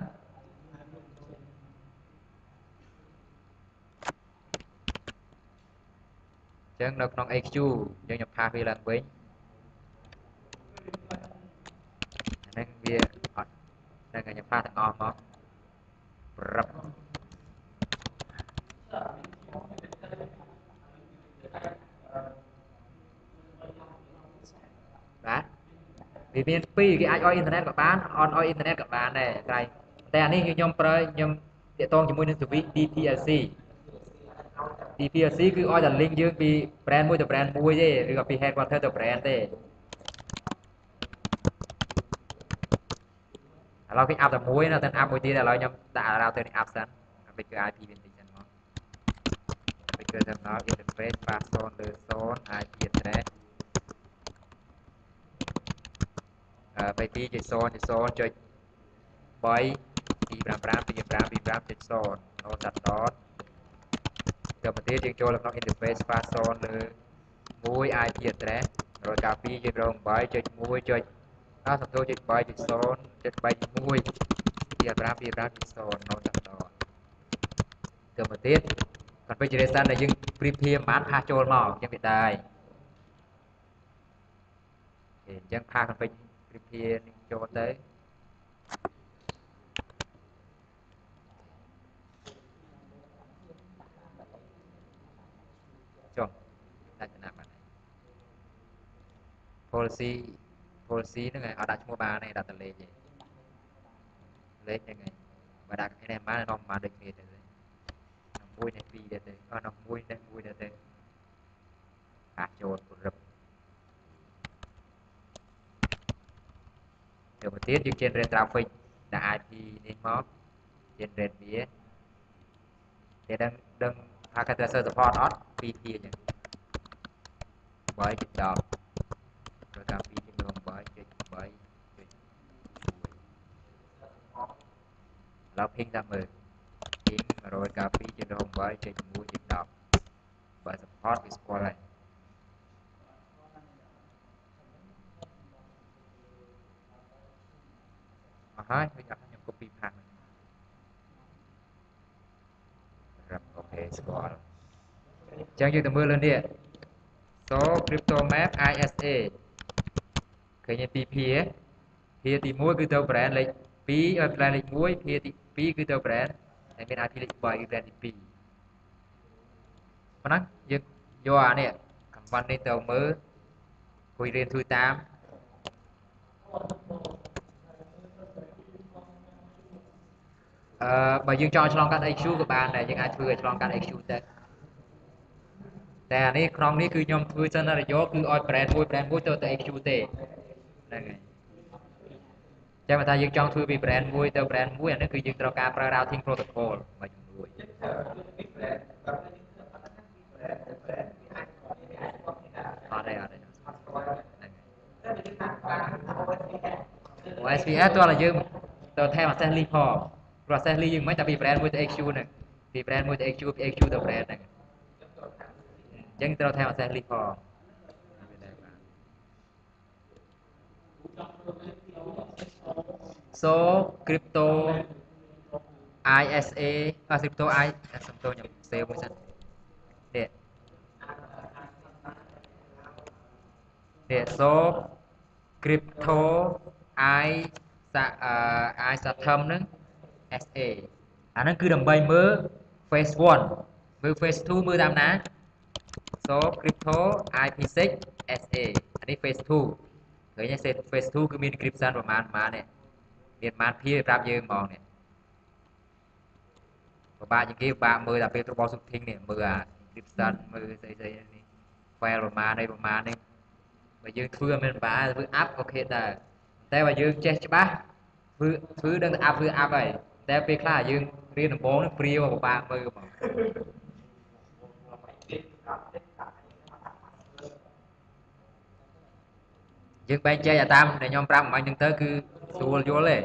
អញ្ចឹងនៅក្នុង X Q យើងខ្ញុំ paste វាឡើងវិញហ្នឹងវាអត់ហ្នឹងខ្ញុំ paste ទាំងអស់មកប្រឹបបាទវាមានពីរគេអាចឲ្យអ៊ីនធឺណិតក៏បានអត់ឲ្យអ៊ីនធឺណិតក៏បានដែរតែតែអានេះគឺខ្ញុំប្រើខ្ញុំតាក់ទងជាមួយនឹង service D P L C D P L C គឺឲ្យតែ link យើងពី brand មួយទៅ brand មួយទេឬក៏ពី headquarter ទៅ brand ទេឥឡូវគេ app តែមួយណាតែ app មួយទៀតឥឡូវខ្ញុំដាក់ router នេះ app សិនដើម្បីគឺ I P វាបន្តិចសិនមកដើម្បីគឺ terminal interface password លើศูนย์ I P address អឺ bay ពីរ ศูนย์ ศูนย์ 3 ពីរ 5 5 ពីរ 5 ពីរ 5 0 0 dot dot ទៅប្រទេសយើងចូលនៅក្នុង interface password លើមួយ I P address រយការពីរ 8 1 ចុចអស់សំទោស 8 0 7 3 1 ពីរ 5 ពីរ 5 0 0 dot dot ទៅប្រទេស configuration ដែលយើងព្រៀបធៀបបានផាសចូលមកអញ្ចឹងវាដែរអញ្ចឹងផាស config ព្រៀបធៀបនេះចូលទៅចុះដាច់ចំណាប់បាន policy policy ហ្នឹងឯងអត់ដាក់ឈ្មោះបានទេដាក់តែលេខទេលេខហ្នឹងឯងបើដាក់គ្នាបាននាំបានដូចគ្នាទៅមួយនេះពីរទៀតទៅអស់នោះមួយនេះមួយទៀតទៅអាចូលរឹបទៅមកទៀតយើង generate traffic ដាក់ I P នេះមក generate វាគេដឹងដឹងថាគេត្រូវ support អត់ពីរទៀតអញ្ចឹងបីចុចដប់ប្រកាសពីរចុចបីចុចបីចុចเราพิงតាមមើលพิងmột trăm chín mươi hai.8ចុចមួយចុចដប់បើ support វាស្គាល់ហើយអស់ហើយខ្ញុំខ្ញុំ copy ផាត់រាប់អូខេស្គាល់អញ្ចឹងយើងទៅមើលលើនេះ so crypto map ไอ เอส เอ ឃើញទី P ហ៎ P ទីមួយគឺទៅ brand លេខពីរ brand លេខមួយ P ទីពីរគឺទៅ brand ហើយមាន I P លេខបីគឺ brand ទីពីរប៉ុណ្ណឹងយើងយកអានេះ command នេះទៅមើលគួយរៀនធ្វើតាមអឺបើយើងចង់ឆ្លងកាត់ X Q ក៏បានដែរយើងអាចធ្វើឲ្យឆ្លងកាត់ X Q ទៅតែអានេះក្នុងនេះគឺខ្ញុំធ្វើ scenario គឺឲ្យ brand មួយ brand មួយទៅទៅ X Q ទេហ្នឹងហើយចាំថាយើងចង់ធ្វើពី brand មួយទៅ brand មួយអានេះគឺយើងត្រូវការប្រើ routing protocol មួយចំនួនអត់ទេអត់ទេ o เอส พี เอส តោះតែយើងទៅថែម access list ផង process list យើងមិនតែពី brand មួយទៅ X Q ហ្នឹងពី brand មួយទៅ X Q ពី X Q ទៅ brand ហ្នឹងអញ្ចឹងត្រូវថែម access list ផង so crypto ไอ เอส เอ អឺ crypto i សំទោសខ្ញុំ save មួយសិននេះនេះ so crypto i សាអឺ i សាធំហ្នឹង เอส เอ អាហ្នឹងគឺដើម្បីមើល phase one មើល phase two មើលតាមណា so crypto ไอ พี six เอส เอ អានេះ phase two ឃើញទេ phase two គឺមាន encryption ប្រមាណប្រមាណនេះមានប្រមាណភាប្រាប់យើងហ្មងនេះពិបាកជាងគេពិបាកមើលតែពេលរបស់ shooting នេះមើលអា encryption មើលស្អីស្អីនេះ file ប្រមាណនេះប្រមាណនេះបើយើងធ្វើអត់មានពិបាកធ្វើ app ក៏ខេតដែរតែបើយើងចេះច្បាស់ធ្វើធ្វើដឹងតែ app ធ្វើ app ហើយតែពេលខ្លះយើងរៀនដំបូងនេះព្រាវពិបាកមើលហ្មងយើងបែងចែកអាតាមដែលខ្ញុំប្រាប់មិញហ្នឹងទៅគឺស្រួលយល់ទេ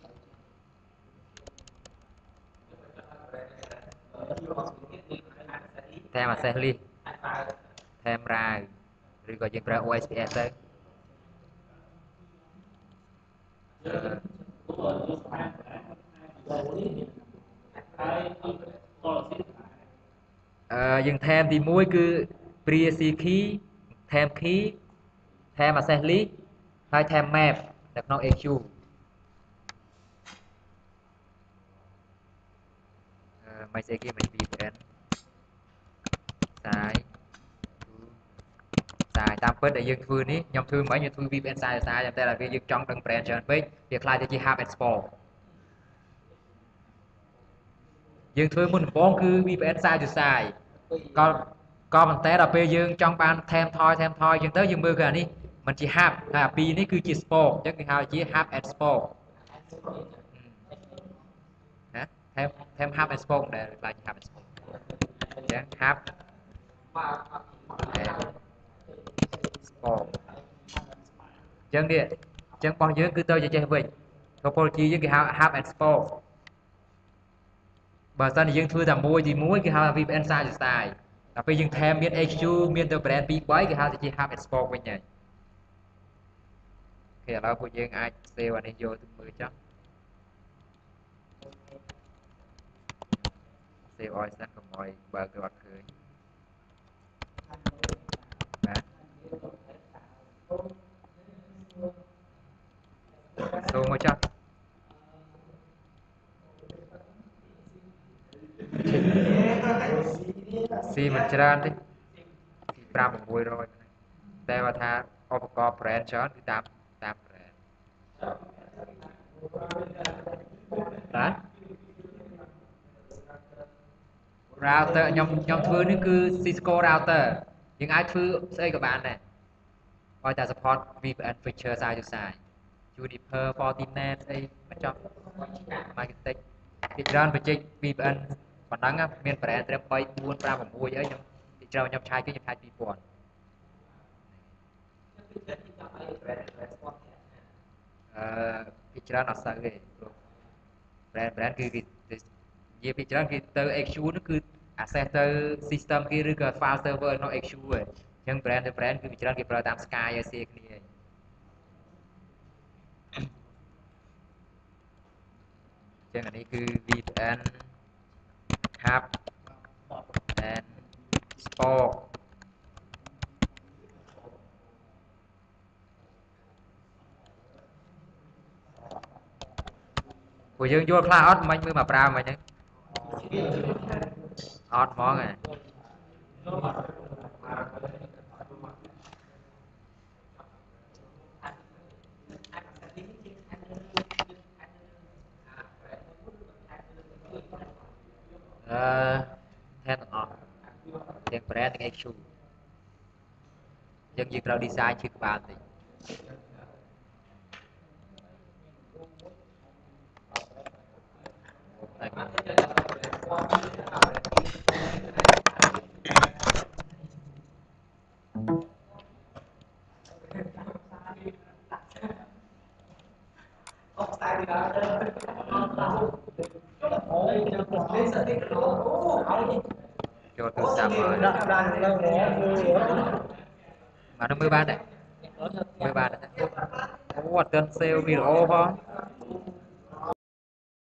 ថែម access list ថែម រាវឬក៏យើងប្រើ o เอส พี เอส ទៅអឺយើងថែមទីមួយគឺ pre C key ថែម key ថែម access list ហើយថែម map នៅក្នុង A Q អឺមិនស្អីគេមិន V P N សាយសាយតាមពិតដែលយើងធ្វើនេះខ្ញុំធ្វើមិនខ្ញុំធ្វើ V P N សាយសាយតែតែយើងចង់ដឹង brand ច្រើនពេកវាខ្លាចទៅជា hub and spoke យើងធ្វើមុនដំបូងគឺ V P N សាយទៅសាយក៏ក៏ប៉ុន្តែដល់ពេលយើងចង់បានថែមថយថែមថយអញ្ចឹងទៅយើងមើលគឺអានេះมันជា hub ហើយអាពីរនេះគឺជា spoke អញ្ចឹងគេហៅជា hub and spoke ណាថែមថែម hub and spoke ដែលខ្លាចជា hub and spoke អញ្ចឹង hub spoke អញ្ចឹងនេះអញ្ចឹងរបស់យើងគឺទៅជាចេះវិញ topology យើងគេហៅ hub and spoke បើសិនជាយើងធ្វើតែមួយទីមួយគេហៅថា V P N សាយទៅសាយដល់ពេលយើងថែមមាន H Q មានទៅ brand ពីរ បីគេហៅថាជា hub and spoke វិញហើយអូខេឥឡូវពួកយើងអាច save អានេះយកទៅមើលចុះ save ឲ្យសិនកុំឲ្យបើគេអត់ឃើញបាទចូលមកចុះស៊ីមិនច្រើនទេពីប្រាំប្រាំមួយរយតែបើថាឧបករណ៍ brand ច្រើនគឺតាមតាម brand បាទ router ខ្ញុំខ្ញុំធ្វើនេះគឺ Cisco router យើងអាចធ្វើស្អីក៏បានដែរឲ្យតែ support V P N feature សាយទៅសាយ Juniper Fortinet ស្អីមិនចង់ Microtek ពីច្រើនបច្ចេក V P N ប៉ុណ្ណឹងមាន brand ត្រឹមបី បួន ប្រាំ ៦អីខ្ញុំពីច្រើនខ្ញុំឆាយគេខ្ញុំឆាយពីរពាន់អឺពីច្រើនអត់សូវទេ brand brand គឺគេនិយាយពីច្រើនគេទៅ ích giê នោះគឺ access ទៅ system គេឬក៏ file server នៅ ích giê ឯងអញ្ចឹង brand ទៅ brand គឺពីច្រើនគេប្រើតាម Sky ឲ្យ share គ្នាឯងអញ្ចឹងអានេះគឺ វី พี เอ็นHub and Spoke ពួកយើងយល់ខ្លះអត់មិនមើលមកប្រើមិនហ្នឹងអត់ហ្មងហ៎អឺថែមទាំងអស់ទាំង brand ទាំង ích giê យើងយើងត្រូវ design ឈឺក្បាលតិចចូលទូរស័ព្ទហើយដាក់ដាំឡើងហ្មងបាទមើលបានដែរមើលបានដែរអូអត់ទាន់ save វីដេអូផង